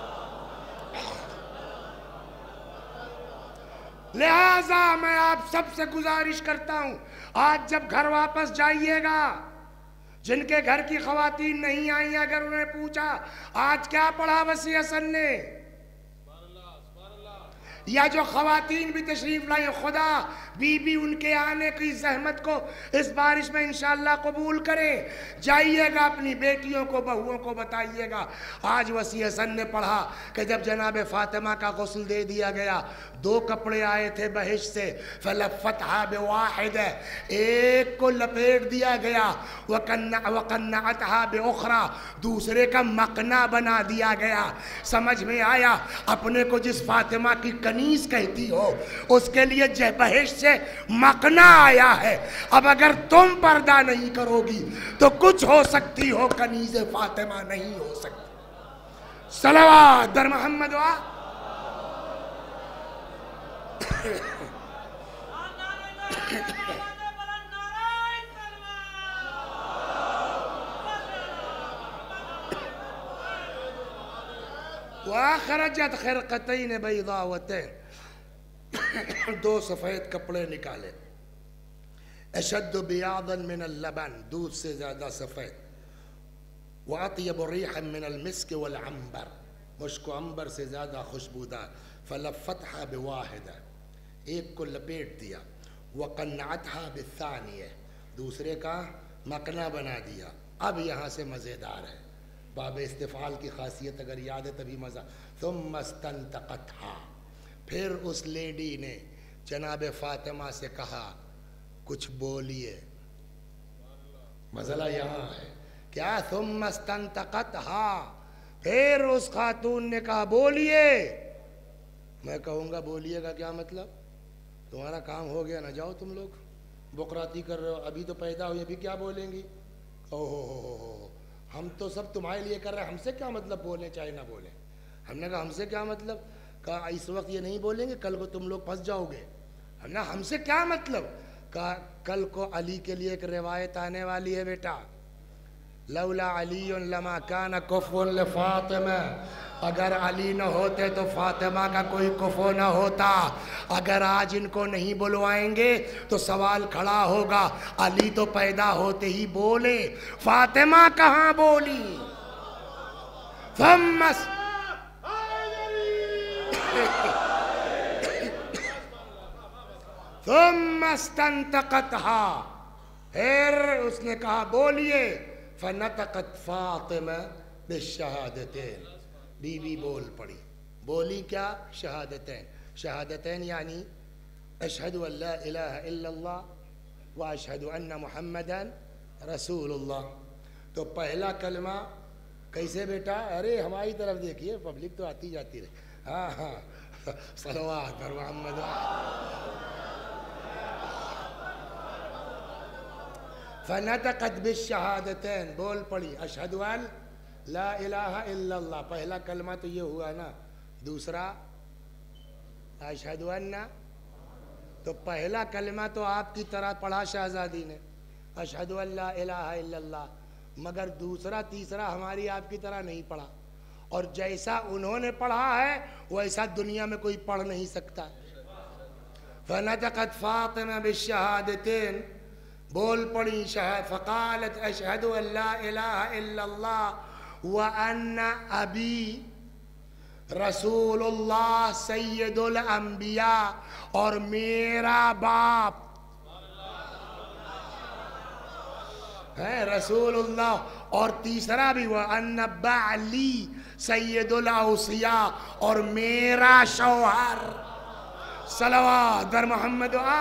لہذا میں آپ سب سے گزارش کرتا ہوں، آج جب گھر واپس جائیے گا، جن کے گھر کی خواتین نہیں آئیں اگر انہیں پوچھا آج کیا پڑھا وسیع حسن نے، یا جو خواتین بھی تشریف لائیں خدا بی بی ان کے آنے کی زحمت کو اس بارش میں انشاءاللہ قبول کرے. جائیے گا اپنی بیٹیوں کو بہوؤں کو بتائیے گا. آج وسیع حسن نے پڑھا کہ جب جناب فاطمہ کا غسل دے دیا گیا دو کپڑے آئے تھے بہشت سے فلفتھا بواحد ایک کو لپیٹ دیا گیا وقنعتھا باخرى دوسرے کا مقنا بنا دیا گیا. سمجھ میں آیا؟ اپنے کو جس فاطمہ کی کنیز کہتی ہو اس کے لیے بہشت سے مقنا آیا ہے. اب اگر تم پردہ نہیں کرو گی تو کچھ ہو سکتی ہو کنیز فاطمہ نہیں ہو سکتی. صلوات در محمد وا وَأَخْرَجَتْ خِرْقَتَيْنِ بَيْضَاوَتَيْنِ دو سفید کپڑے نکالے اشد بیاضا من اللبن دودھ سے زیادہ سفید وَأَطْيَبُ رِيحًا مِنَ الْمِسْكِ وَالْعَنْبَرِ مشک و عنبر سے زیادہ خوشبودار. فَلَفَّتْهَا بِوَاحِدَةٍ ایک کو لپیٹ دیا وَقَنَّعَتْهَا بِالثَّانِيَةِ دوسرے کا مقنا بنا دیا. اب یہاں سے مزیدار ہے باب استفعال کی خاصیت اگر یاد ہے تبھی مزہ. ثم استنطقتها پھر اس لیڈی نے جناب فاطمہ سے کہا کچھ بولیے. مسئلہ یہاں ہے کیا ثم استنطقتها پھر اس خاتون نے کہا بولیے. میں کہوں گا بولیے گا کیا مطلب؟ تمہارا کام ہو گیا نہ جاؤ تم لوگ بکراتی کر رہے ہو ابھی تو پیدا ہوئی ابھی کیا بولیں گی؟ او ہو ہو ہو ہم تو سب تمہارے لیے کر رہے ہیں ہم سے کیا مطلب بولیں چاہے نہ بولیں. ہم نے کہا ہم سے کیا مطلب؟ کہا اس وقت یہ نہیں بولیں گے کل کو تم لوگ پھنس جاؤ گے. ہم نے ہم سے کیا مطلب؟ کہا کل کو علی کے لیے ایک روایت آنے والی ہے بیٹا لولا علی لما کان کفو لفاطمہ اگر علی نہ ہوتے تو فاطمہ کا کوئی کفو نہ ہوتا. اگر آج ان کو نہیں بلوائیں گے تو سوال کھڑا ہوگا علی تو پیدا ہوتے ہی بولے فاطمہ کہاں بولی. ثم ثم استنطقتها پھر اس نے کہا بولیے. فنطقت فاطمہ بالشہادتین بی بی بول پڑی. بولی کیا؟ شہادتین. شہادتین یعنی اشہد ان لا الہ الا اللہ و اشہد ان محمدا رسول اللہ. تو پہلا کلمہ کیسے بیٹا؟ ارے ہماری طرف دیکھیے پبلک تو آتی جاتی رہے. ہاں ہاں صلوات پر محمد. فنطقت بالشہادتین بول پڑی اشہد ان لا الہ الا اللہ. پہلا کلمہ تو یہ ہوا نا. دوسرا اشہد ان تو پہلا کلمہ تو آپ کی طرح پڑھا شہزادی نے اشہد ان لا الہ الا اللہ مگر دوسرا تیسرا ہماری آپ کی طرح نہیں پڑھا. اور جیسا انہوں نے پڑھا ہے ویسا دنیا میں کوئی پڑھ نہیں سکتا. فنطقت فاطمہ بالشہادتین بول پڑی شہاد فقالت اشہد ان لا الہ الا اللہ وان ابی رسول اللہ سید الانبیاء اور میرا باپ ہے رسول اللہ. اور تیسرا بھی وان بعلی سید الاوصیاء اور میرا شوہر. صلوات در محمد آ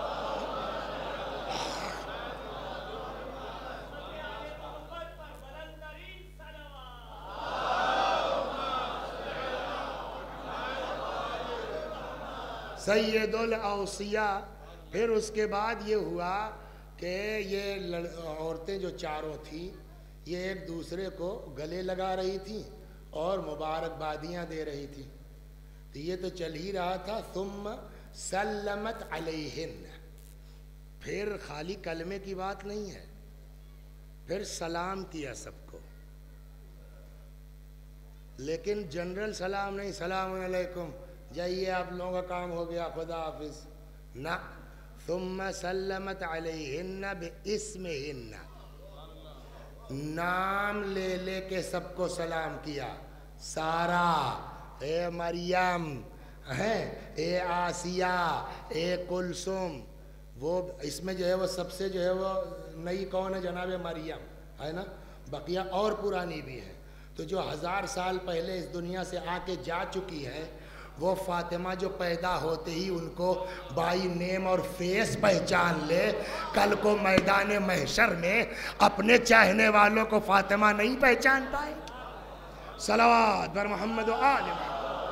سید الاوصیاء. پھر اس کے بعد یہ ہوا کہ یہ عورتیں جو چاروں تھیں یہ ایک دوسرے کو گلے لگا رہی تھیں اور مبارکبادیاں دے رہی تھیں. تو یہ تو چل ہی رہا تھا. ثم سلمت علیہن پھر خالی کلمے کی بات نہیں ہے پھر سلام کیا سب کو لیکن جنرل سلام نہیں. سلام علیکم جائیے آپ لوگوں کا کام ہو گیا خدا حافظ نہ. ثم سلمت علیہن باسمہن نام لے لے کے سب کو سلام کیا. سارا اے مریم ہیں، اے آسیہ، اے کلثوم، وہ اس میں جو ہے وہ سب سے جو ہے وہ نئی کون ہے؟ جناب مریم ہے نا، بقیہ اور پرانی بھی ہے۔ تو جو ہزار سال پہلے اس دنیا سے آ کے جا چکی ہے، وہ فاطمہ جو پیدا ہوتے ہی ان کو بائی نیم اور فیس پہچان لے، کل کو میدان محشر میں اپنے چاہنے والوں کو فاطمہ نہیں پہچان پائے۔ صلوات بر محمد و آل محمد۔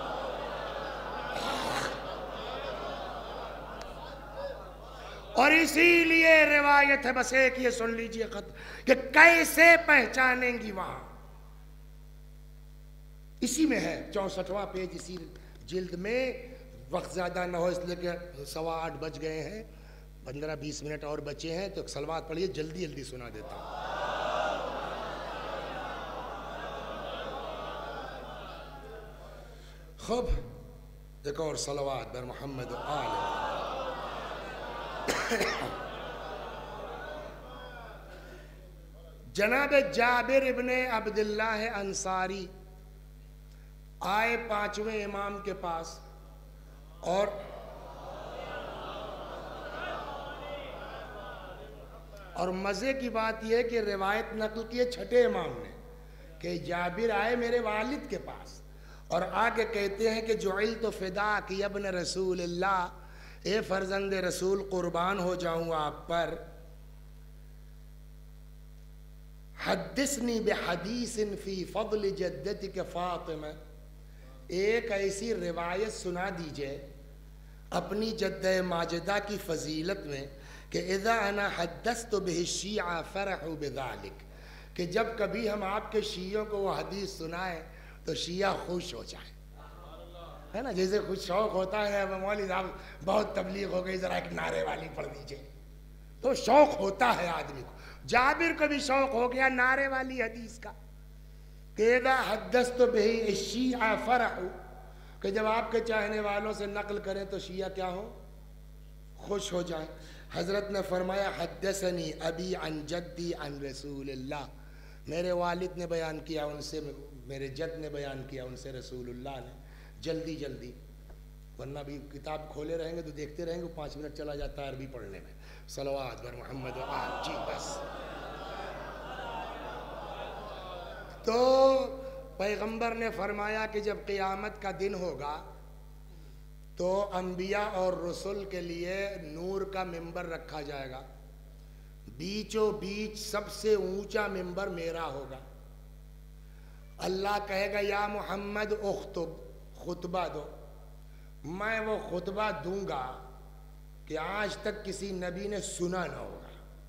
اور اسی لیے روایت ہے، بس ایک یہ سن لیجئے خط، کہ کیسے پہچانیں گی وہاں، اسی میں ہے چونسٹھواں پیج اسی جلد میں۔ وقت زیادہ نہ ہو اس لیے کہ سوا آٹھ بج گئے ہیں، پندرہ بیس منٹ اور بچے ہیں، تو صلوات پڑھیے، جلدی جلدی سنا دیتا ہوں۔ خوب ایک اور صلوات بر محمد و آل محمد۔ جناب جابر ابن عبداللہ انصاری آئے پانچویں امام کے پاس، اور اور مزے کی بات یہ ہے کہ روایت نقل کی ہے چھٹے امام نے، کہ جابر آئے میرے والد کے پاس اور آگے کہتے ہیں کہ جعلت فداک یا ابن رسول اللہ، اے فرزند رسول قربان ہو جاؤں آپ پر، حدثنی بحدیث فی فضل جدتک فاطمہ، ایک ایسی روایت سنا دیجئے اپنی جدہ ماجدہ کی فضیلت میں کہ اذا انا حدثت به الشیعہ فرحوا بذلک، کہ جب کبھی ہم آپ کے شیعوں کو وہ حدیث سنائیں تو شیعہ خوش ہو جائیں، ہے نا، جیسے خوش شوق ہوتا ہے مولوی صاحب بہت تبلیغ ہو گئی ذرا ایک نعرے والی پڑھ دیجئے، تو شوق ہوتا ہے آدمی کو۔ جابر کو بھی شوق ہو گیا نعرے والی حدیث کا، کہ اذا حدثت به الشیعہ فرحوا، کہ جب آپ کے چاہنے والوں سے نقل کریں تو شیعہ کیا ہو؟ خوش ہو جائیں۔ حضرت نے فرمایا حدثنی ابی عن جدی عن رسول اللہ، میرے والد نے بیان کیا ان سے، میرے جد نے بیان کیا ان سے رسول اللہ نے، جلدی جلدی، ورنہ بھی کتاب کھولے رہیں گے تو دیکھتے رہیں گے، پانچ منٹ چلا جاتا ہے عربی پڑھنے میں۔ صلوات بر محمد و آل، جی بس۔ تو پیغمبر نے فرمایا کہ جب قیامت کا دن ہوگا تو انبیاء اور رسل کے لیے نور کا ممبر رکھا جائے گا، بیچوں بیچ سب سے اونچا ممبر میرا ہوگا۔ اللہ کہے گا یا محمد اخطب، خطبہ دو، میں وہ خطبہ دوں گا کہ آج تک کسی نبی نے سنا نہ ہوگا۔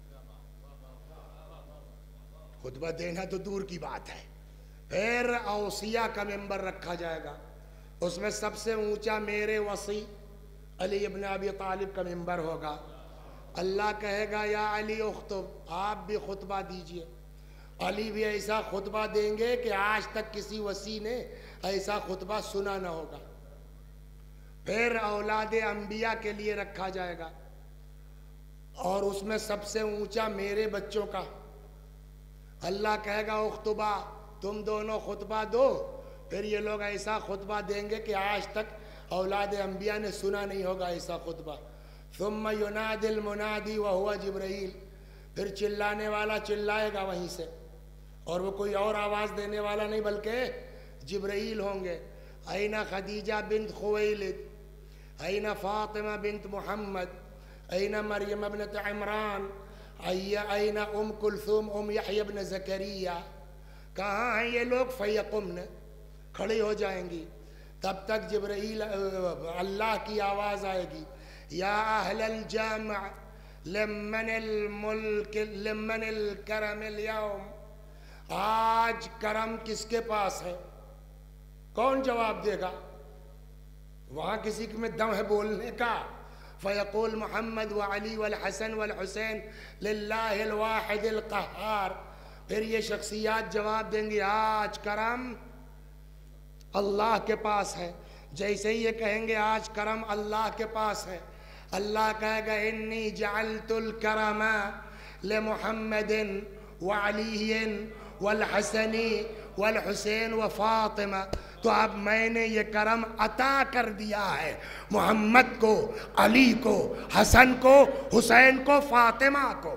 خطبہ دینا تو دور کی بات ہے۔ پھر اوصیہ کا ممبر رکھا جائے گا، اس میں سب سے اونچا میرے وصی علی ابن ابی طالب کا ممبر ہوگا۔ اللہ کہے گا یا علی اخطب، آپ بھی خطبہ دیجئے۔ علی بھی ایسا خطبہ دیں گے کہ آج تک کسی وصی نے ایسا خطبہ سنا نہ ہوگا۔ پھر اولاد انبیاء کے لیے رکھا جائے گا، اور اس میں سب سے اونچا میرے بچوں کا۔ اللہ کہے گا اخطبہ، تم دونوں خطبہ دو۔ پھر یہ لوگ ایسا خطبہ دیں گے کہ آج تک اولاد انبیاء نے سنا نہیں ہوگا ایسا خطبہ۔ ثم ینادی المنادی وہو جبرائیل، پھر چلانے والا چلائے گا وہیں سے، اور وہ کوئی اور آواز دینے والا نہیں بلکہ جبرائیل ہوں گے۔ این خدیجہ بنت خویلد، این فاطمہ بنت محمد، این مریم ابنت عمران، این ام کلثوم ام یحیی بن زکریہ، کہاں ہیں یہ لوگ؟ فیقمن، کھڑی ہو جائیں گی۔ تب تک جبرائیل اللہ کی آواز آئے گی، یا اہل الجامع لمن الملک لمن الکرم اليوم، آج کرم کس کے پاس ہے؟ کون جواب دے گا؟ وہاں کسی میں دم ہے بولنے کا؟ فیقول محمد وعلی والحسن والحسین للہ الواحد القہار، پھر یہ شخصیات جواب دیں گی آج کرم اللہ کے پاس ہے۔ جیسے ہی یہ کہیں گے آج کرم اللہ کے پاس ہے، اللہ کہے گا انی جعلت الکرم لمحمد وعلی والحسن والحسین وفاطمہ، تو اب میں نے یہ کرم عطا کر دیا ہے محمد کو، علی کو، حسن کو، حسین کو، فاطمہ کو۔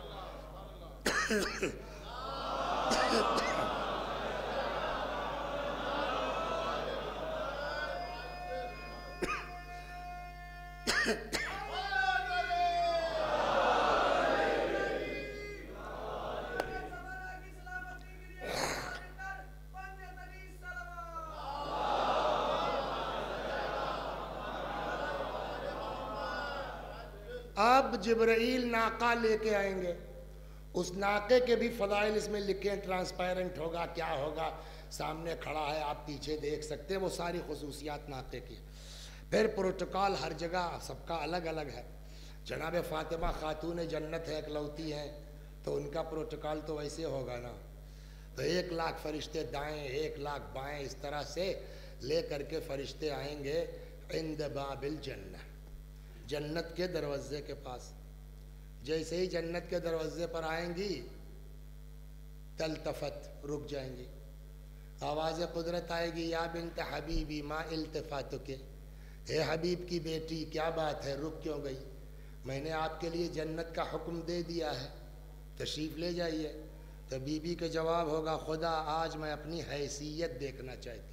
اب جبرائیل ناقہ لے کے آئیں گے، اس ناقے کے بھی فضائل اس میں لکھیں، ٹرانسپیرنٹ ہوگا، کیا ہوگا، سامنے کھڑا ہے، آپ پیچھے دیکھ سکتے ہیں، وہ ساری خصوصیات ناقے کی۔ پھر پروٹوکال ہر جگہ سب کا الگ الگ ہے۔ جناب فاطمہ خاتون جنت ہے، اکلوتی ہیں، تو ان کا پروٹوکال تو ویسے ہوگا نا، تو ایک لاکھ فرشتے دائیں، ایک لاکھ بائیں، اس طرح سے لے کر کے فرشتے آئیں گے عند باب الجنہ، جنت کے دروازے کے پاس۔ جیسے ہی جنت کے دروازے پر آئیں گی تلتفت، رک جائیں گی، آواز قدرت آئے گی، یا بنت حبیبی ما التفاتک، اے حبیب کی بیٹی کیا بات ہے، رک کیوں گئی؟ میں نے آپ کے لیے جنت کا حکم دے دیا ہے، تشریف لے جائیے۔ تو بی بی کا جواب ہوگا، خدا آج میں اپنی حیثیت دیکھنا چاہتی ہوں۔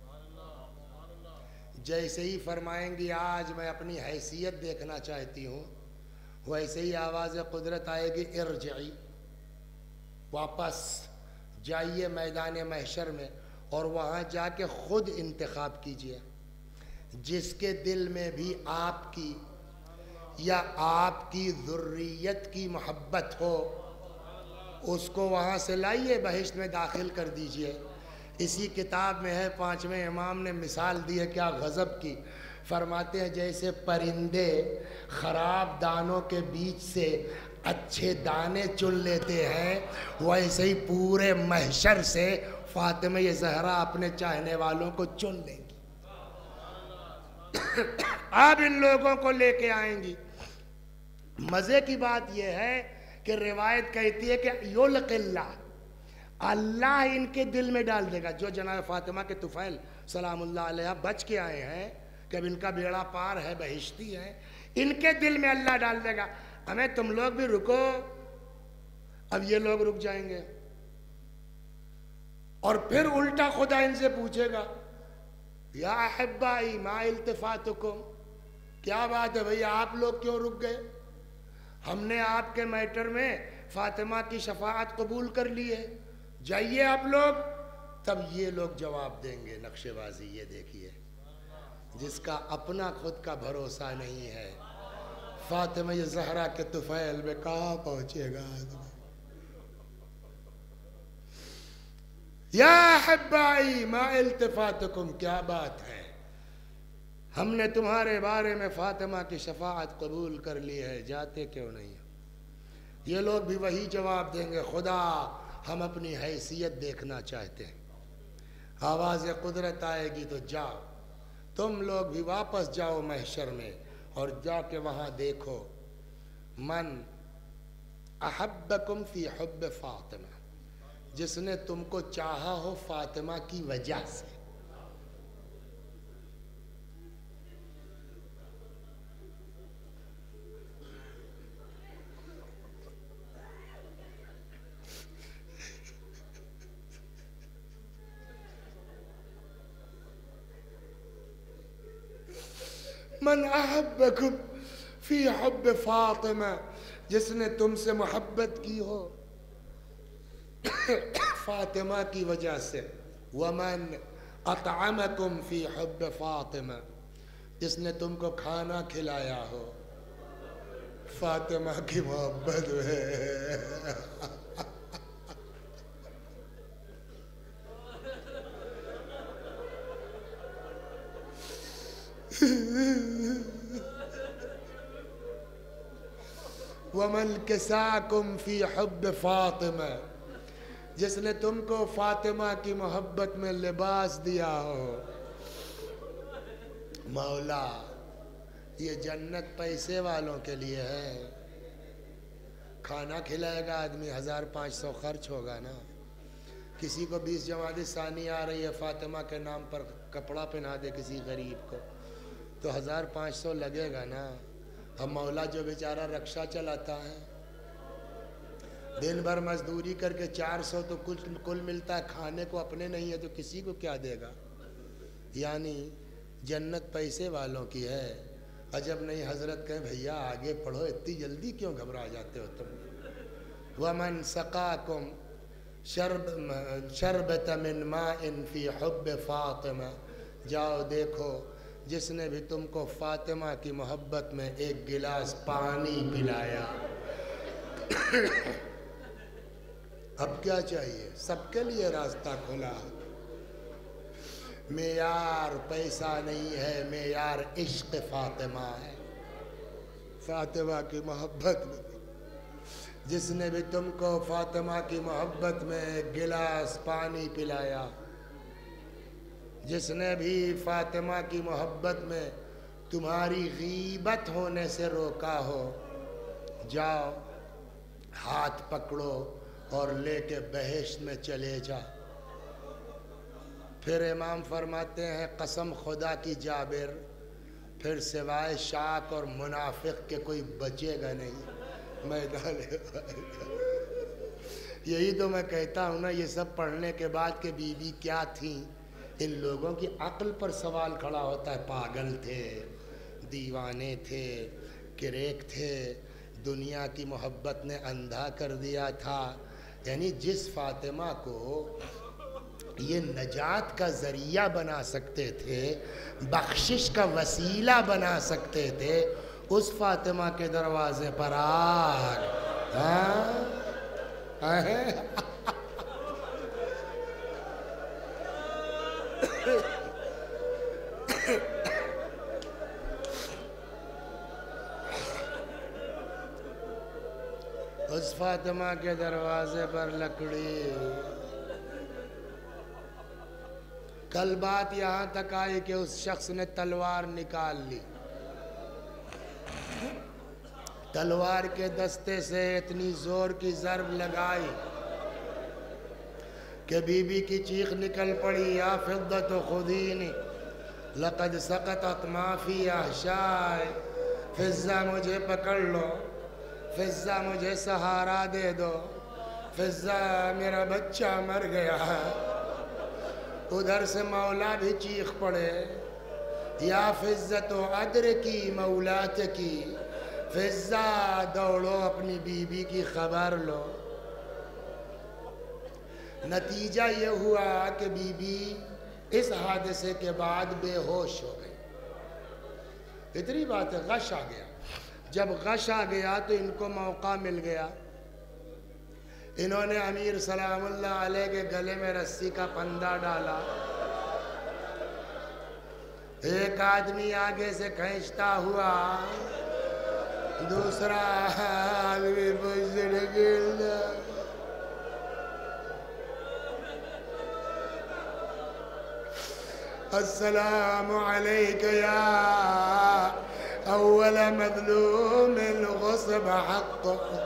جیسے ہی فرمائیں گی آج میں اپنی حیثیت دیکھنا چاہتی ہوں، ویسے ہی آواز قدرت آئے گی، ارجعی، واپس جائیے میدان محشر میں، اور وہاں جا کے خود انتخاب کیجئے، جس کے دل میں بھی آپ کی یا آپ کی ذریت کی محبت ہو، اس کو وہاں سے لائیے، بہشت میں داخل کر دیجئے۔ اسی کتاب میں ہے، پانچویں امام نے مثال دی ہے کیا غضب کی، فرماتے ہیں جیسے پرندے خراب دانوں کے بیچ سے اچھے دانے چن لیتے ہیں، ویسے ہی پورے محشر سے فاطمہ زہرا اپنے چاہنے والوں کو چن لیں گی۔ آپ ان لوگوں کو لے کے آئیں گی۔ مزے کی بات یہ ہے کہ روایت کہتی ہے کہ یلقی اللہ، اللہ ان کے دل میں ڈال دے گا، جو جناب فاطمہ کے طفیل سلام اللہ علیہ بچ کے آئے ہیں کہ اب ان کا بیڑا پار ہے، بہشتی ہیں، ان کے دل میں اللہ ڈال دے گا، ہمیں تم لوگ بھی رکو۔ اب یہ لوگ رک جائیں گے، اور پھر الٹا خدا ان سے پوچھے گا، یا احبائی ما التفاتکم، کیا بات ہے بھئی آپ لوگ کیوں رک گئے؟ ہم نے آپ کے میٹر میں فاطمہ کی شفاعت قبول کر لی ہے، جائیے آپ لوگ۔ تب یہ لوگ جواب دیں گے، نقش بازی یہ دیکھیے، جس کا اپنا خود کا بھروسہ نہیں ہے، فاطمہ زہرا کے طفیل میں کہاں پہنچے گا آدمی؟ یا احبائی ما التفاتکم، کیا بات ہے، ہم نے تمہارے بارے میں فاطمہ کی شفاعت قبول کر لی ہے، جاتے کیوں نہیں؟ یہ لوگ بھی وہی جواب دیں گے، خدا ہم اپنی حیثیت دیکھنا چاہتے ہیں۔ آواز قدرت آئے گی تو جاؤ، تم لوگ بھی واپس جاؤ محشر میں، اور جا کے وہاں دیکھو، من احبکم فی حب فاطمہ، جس نے تم کو چاہا ہو فاطمہ کی وجہ سے۔ من احبکم فی حب فاطمہ، جس نے تم سے محبت کی ہو فاطمہ کی وجہ سے۔ ومن اطعمکم فی حب فاطمہ، جس نے تم کو کھانا کھلایا ہو فاطمہ کی محبت میں۔ ومن کساکم فی حب فاطمہ، جس نے تم کو فاطمہ کی محبت میں لباس دیا ہو۔ مولا یہ جنت پیسے والوں کے لیے ہے، کھانا کھلائے گا آدمی، ہزار پانچ سو خرچ ہوگا نا، کسی کو بیس جماعت ثانی آ رہی ہے، فاطمہ کے نام پر کپڑا پہنا دے کسی غریب کو تو ہزار پانچ سو لگے گا نا۔ اب مولا جو بیچارہ رکشہ چلاتا ہے، دن بھر مزدوری کر کے چار سو تو کل کل ملتا ہے، کھانے کو اپنے نہیں ہے تو کسی کو کیا دے گا؟ یعنی جنت پیسے والوں کی ہے۔ عجب نہیں حضرت کہیں بھیا آگے پڑھو، اتنی جلدی کیوں گھبرا جاتے ہو تم؟ وَمَنْ سَقَاكُمْ شَرْبَةَ مِنْ مَاءٍ فِي حُبِّ فاطمہ، جاؤ دیکھو جس نے بھی تم کو فاطمہ کی محبت میں ایک گلاس پانی پلایا۔ اب کیا چاہیے؟ سب کے لیے راستہ کھلا۔ معیار پیسہ نہیں ہے، معیار عشق فاطمہ ہے، فاطمہ کی محبت میں۔ جس نے بھی تم کو فاطمہ کی محبت میں ایک گلاس پانی پلایا، جس نے بھی فاطمہ کی محبت میں تمہاری غیبت ہونے سے روکا ہو، جاؤ ہاتھ پکڑو اور لے کے بہشت میں چلے جا۔ پھر امام فرماتے ہیں قسم خدا کی جابر، پھر سوائے شاک اور منافق کے کوئی بچے گا نہیں میدان۔ یہی تو میں کہتا ہوں نا، یہ سب پڑھنے کے بعد کہ بی بی کیا تھیں، ان لوگوں کی عقل پر سوال کھڑا ہوتا ہے۔ پاگل تھے، دیوانے تھے، کریک تھے، دنیا کی محبت نے اندھا کر دیا تھا۔ یعنی جس فاطمہ کو یہ نجات کا ذریعہ بنا سکتے تھے، بخشش کا وسیلہ بنا سکتے تھے، اس فاطمہ کے دروازے پر آگ۔ ہاں اس فاطمہ کے دروازے پر لکڑی۔ کل بات یہاں تک آئی کہ اس شخص نے تلوار نکال لی، تلوار کے دستے سے اتنی زور کی ضرب لگائی کہ بی بی کی چیخ نکل پڑی، یا فضت خذینی لقد سقطت ما فی احشائے، فضہ مجھے پکڑ لو، فضہ مجھے سہارا دے دو، فضہ میرا بچہ مر گیا۔ ادھر سے مولا بھی چیخ پڑے، یا فضت ادرکی مولات کی، فضہ دوڑو اپنی بی بی کی خبر لو۔ نتیجہ یہ ہوا کہ بی بی اس حادثے کے بعد بے ہوش ہو گئی۔ اتنی بات ہے، غش آ گیا۔ جب غش آ گیا تو ان کو موقع مل گیا، انہوں نے امیر سلام اللہ علیہ کے گلے میں رسی کا پندہ ڈالا، ایک آدمی آگے سے کھینچتا ہوا، دوسرا آدمی پوچھ سے نکلتا۔ السلام علیک یا اول مظلوم الغصب حق،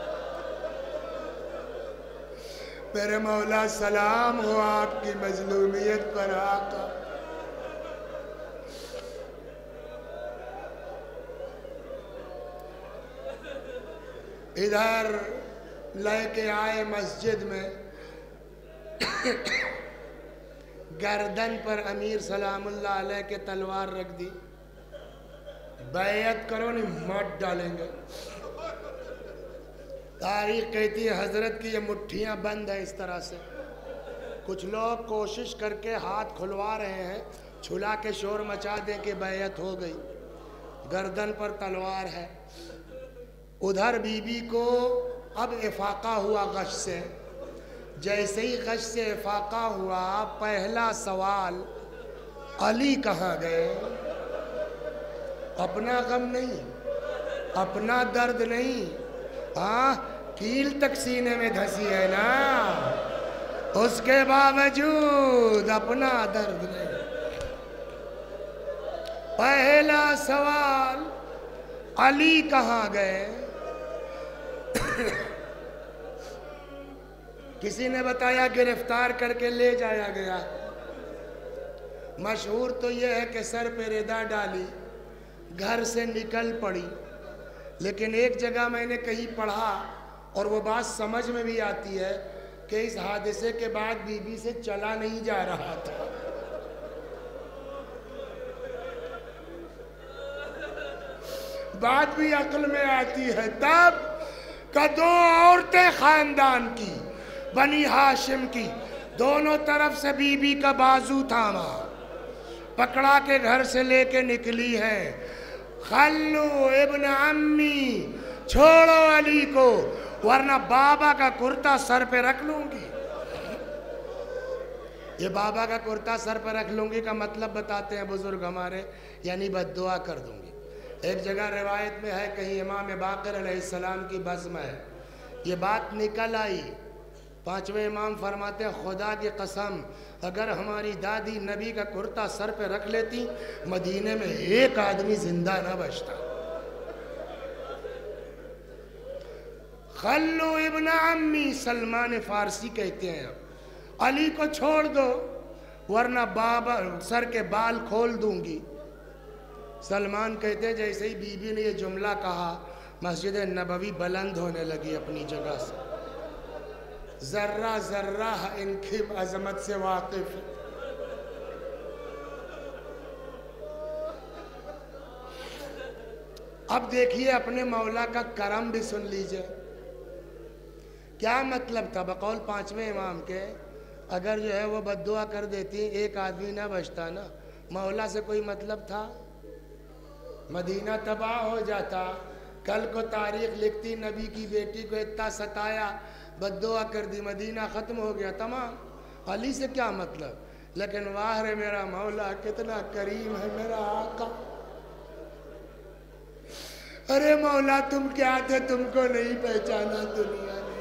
میرے مولا سلام ہو آپ کی مظلومیت پر آقا۔ ادھر لے کے آئے مسجد میں، گردن پر امیر سلام اللہ علیہ کے تلوار رکھ دی، بیعت کرو نہیں مات ڈالیں گے۔ تاریخ کہتی ہے حضرت کی یہ مٹھیاں بند ہیں اس طرح سے، کچھ لوگ کوشش کر کے ہاتھ کھلوا رہے ہیں، چھلا کے شور مچا دیں کہ بیعت ہو گئی، گردن پر تلوار ہے۔ ادھر بی بی کو اب افاقہ ہوا غش سے، جیسے ہی غش سے افاقہ ہوا، پہلا سوال علی کہاں گئے؟ اپنا غم نہیں، اپنا درد نہیں، ہاں کیل تک سینے میں دھسی ہے نا، اس کے باوجود اپنا درد نہیں۔ پہلا سوال علی کہاں گئے؟ کسی نے بتایا گرفتار کر کے لے جایا گیا. مشہور تو یہ ہے کہ سر پہ ردا ڈالی, گھر سے نکل پڑی. لیکن ایک جگہ میں نے کہیں پڑھا اور وہ بات سمجھ میں بھی آتی ہے کہ اس حادثے کے بعد بی بی سے چلا نہیں جا رہا تھا. بات بھی عقل میں آتی ہے. تب کہ دو عورتیں خاندان کی, بنی ہاشم کی, دونوں طرف سے بی بی کا بازو تھاما, پکڑا کے گھر سے لے کے نکلی ہیں. خلو ابن عمی, چھوڑو علی کو ورنہ بابا کا کرتا سر پہ رکھ لوں گی. یہ بابا کا کرتا سر پہ رکھ لوں گی کا مطلب بتاتے ہیں بزرگ ہمارے, یعنی بد دعا کر دوں گی. ایک جگہ روایت میں ہے, کہیں امام باقر علیہ السلام کی بزم ہے, یہ بات نکل آئی. پانچویں امام فرماتے ہیں خدا کی قسم اگر ہماری دادی نبی کا کرتا سر پہ رکھ لیتی مدینے میں ایک آدمی زندہ نہ بچتا. خلو ابن عمی, سلمان فارسی کہتے ہیں اب علی کو چھوڑ دو ورنہ بابا سر کے بال کھول دوں گی. سلمان کہتے ہیں جیسے ہی بی بی نے یہ جملہ کہا مسجد نبوی بلند ہونے لگی اپنی جگہ سے. ذرہ ذرہ ان کی عظمت سے واقف. اب دیکھیے اپنے مولا کا کرم بھی سن لیجئے. کیا مطلب تھا بقول پانچویں امام کے, اگر جو ہے وہ بد دعا کر دیتی ایک آدمی نہ بچتا نا, مولا سے کوئی مطلب تھا؟ مدینہ تباہ ہو جاتا. کل کو تاریخ لکھتی نبی کی بیٹی کو اتنا ستایا, بد دعا کر دی, مدینہ ختم ہو گیا, تمام. علی سے کیا مطلب؟ لیکن واہ رے میرا مولا کتنا کریم ہے میرا آقا. ارے مولا تم کیا تھے, تم کو نہیں پہچانا دنیا نے.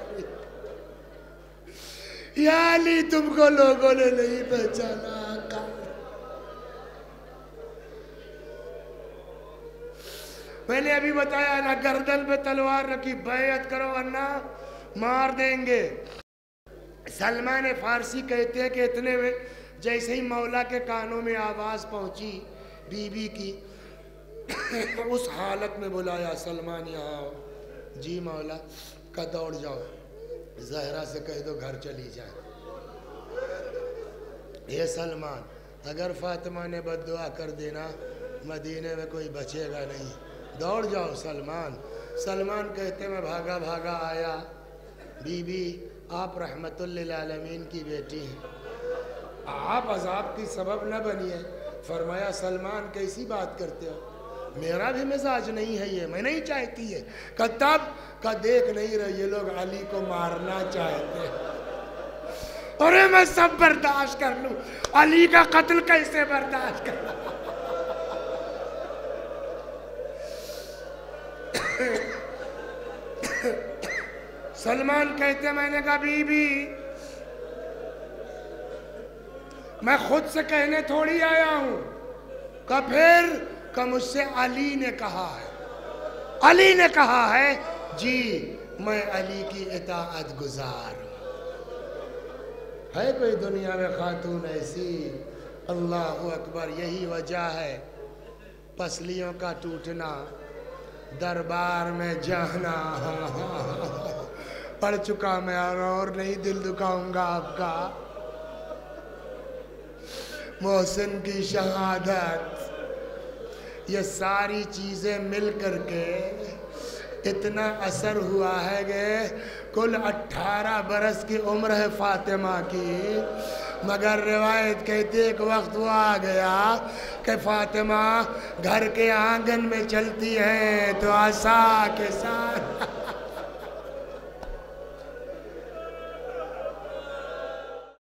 یا علی تم کو لوگوں نے نہیں پہچانا آقا. میں نے ابھی بتایا نا, گردن پہ تلوار رکھی, بیعت کرو ورنہ مار دیں گے. سلمان فارسی کہتے ہیں کہ اتنے میں جیسے ہی مولا کے کانوں میں آواز پہنچی بی بی کی, اس حالت میں بلایا سلمان یہاں آؤ. جی مولا. کا دوڑ جاؤ, زہرا سے کہہ دو گھر چلی جائے. یہ سلمان اگر فاطمہ نے بد دعا کر دینا مدینے میں کوئی بچے گا نہیں, دوڑ جاؤ سلمان. سلمان کہتے میں بھاگا بھاگا آیا. بی بی آپ رحمت للعالمین کی بیٹی ہیں, آپ عذاب کی سبب نہ بنیے. فرمایا سلمان کیسی بات کرتے ہو, میرا بھی مزاج نہیں ہے یہ, میں نہیں چاہتی ہے. کہ تب کہ دیکھ نہیں رہے یہ لوگ علی کو مارنا چاہتے ہیں. ارے میں سب برداشت کر لوں, علی کا قتل کیسے برداشت کر لوں. سلمان کہتے میں نے کہا بی بی میں خود سے کہنے تھوڑی آیا ہوں. کہ پھر کہ مجھ سے علی نے کہا ہے. علی نے کہا ہے جی میں علی کی اطاعت گزار ہوں. ہے کوئی دنیا میں خاتون ایسی؟ اللہ اکبر. یہی وجہ ہے پسلیوں کا ٹوٹنا, دربار میں جانا. پڑھ چکا میں اور نہیں دل دکھاؤں گا آپ کا. محسن کی شہادت, یہ ساری چیزیں مل کر کے اتنا اثر ہوا ہے کہ کل اٹھارہ برس کی عمر ہے فاطمہ کی, مگر روایت کہتی ہے ایک وقت وہ آ گیا کہ فاطمہ گھر کے آنگن میں چلتی ہے تو عصا کے ساتھ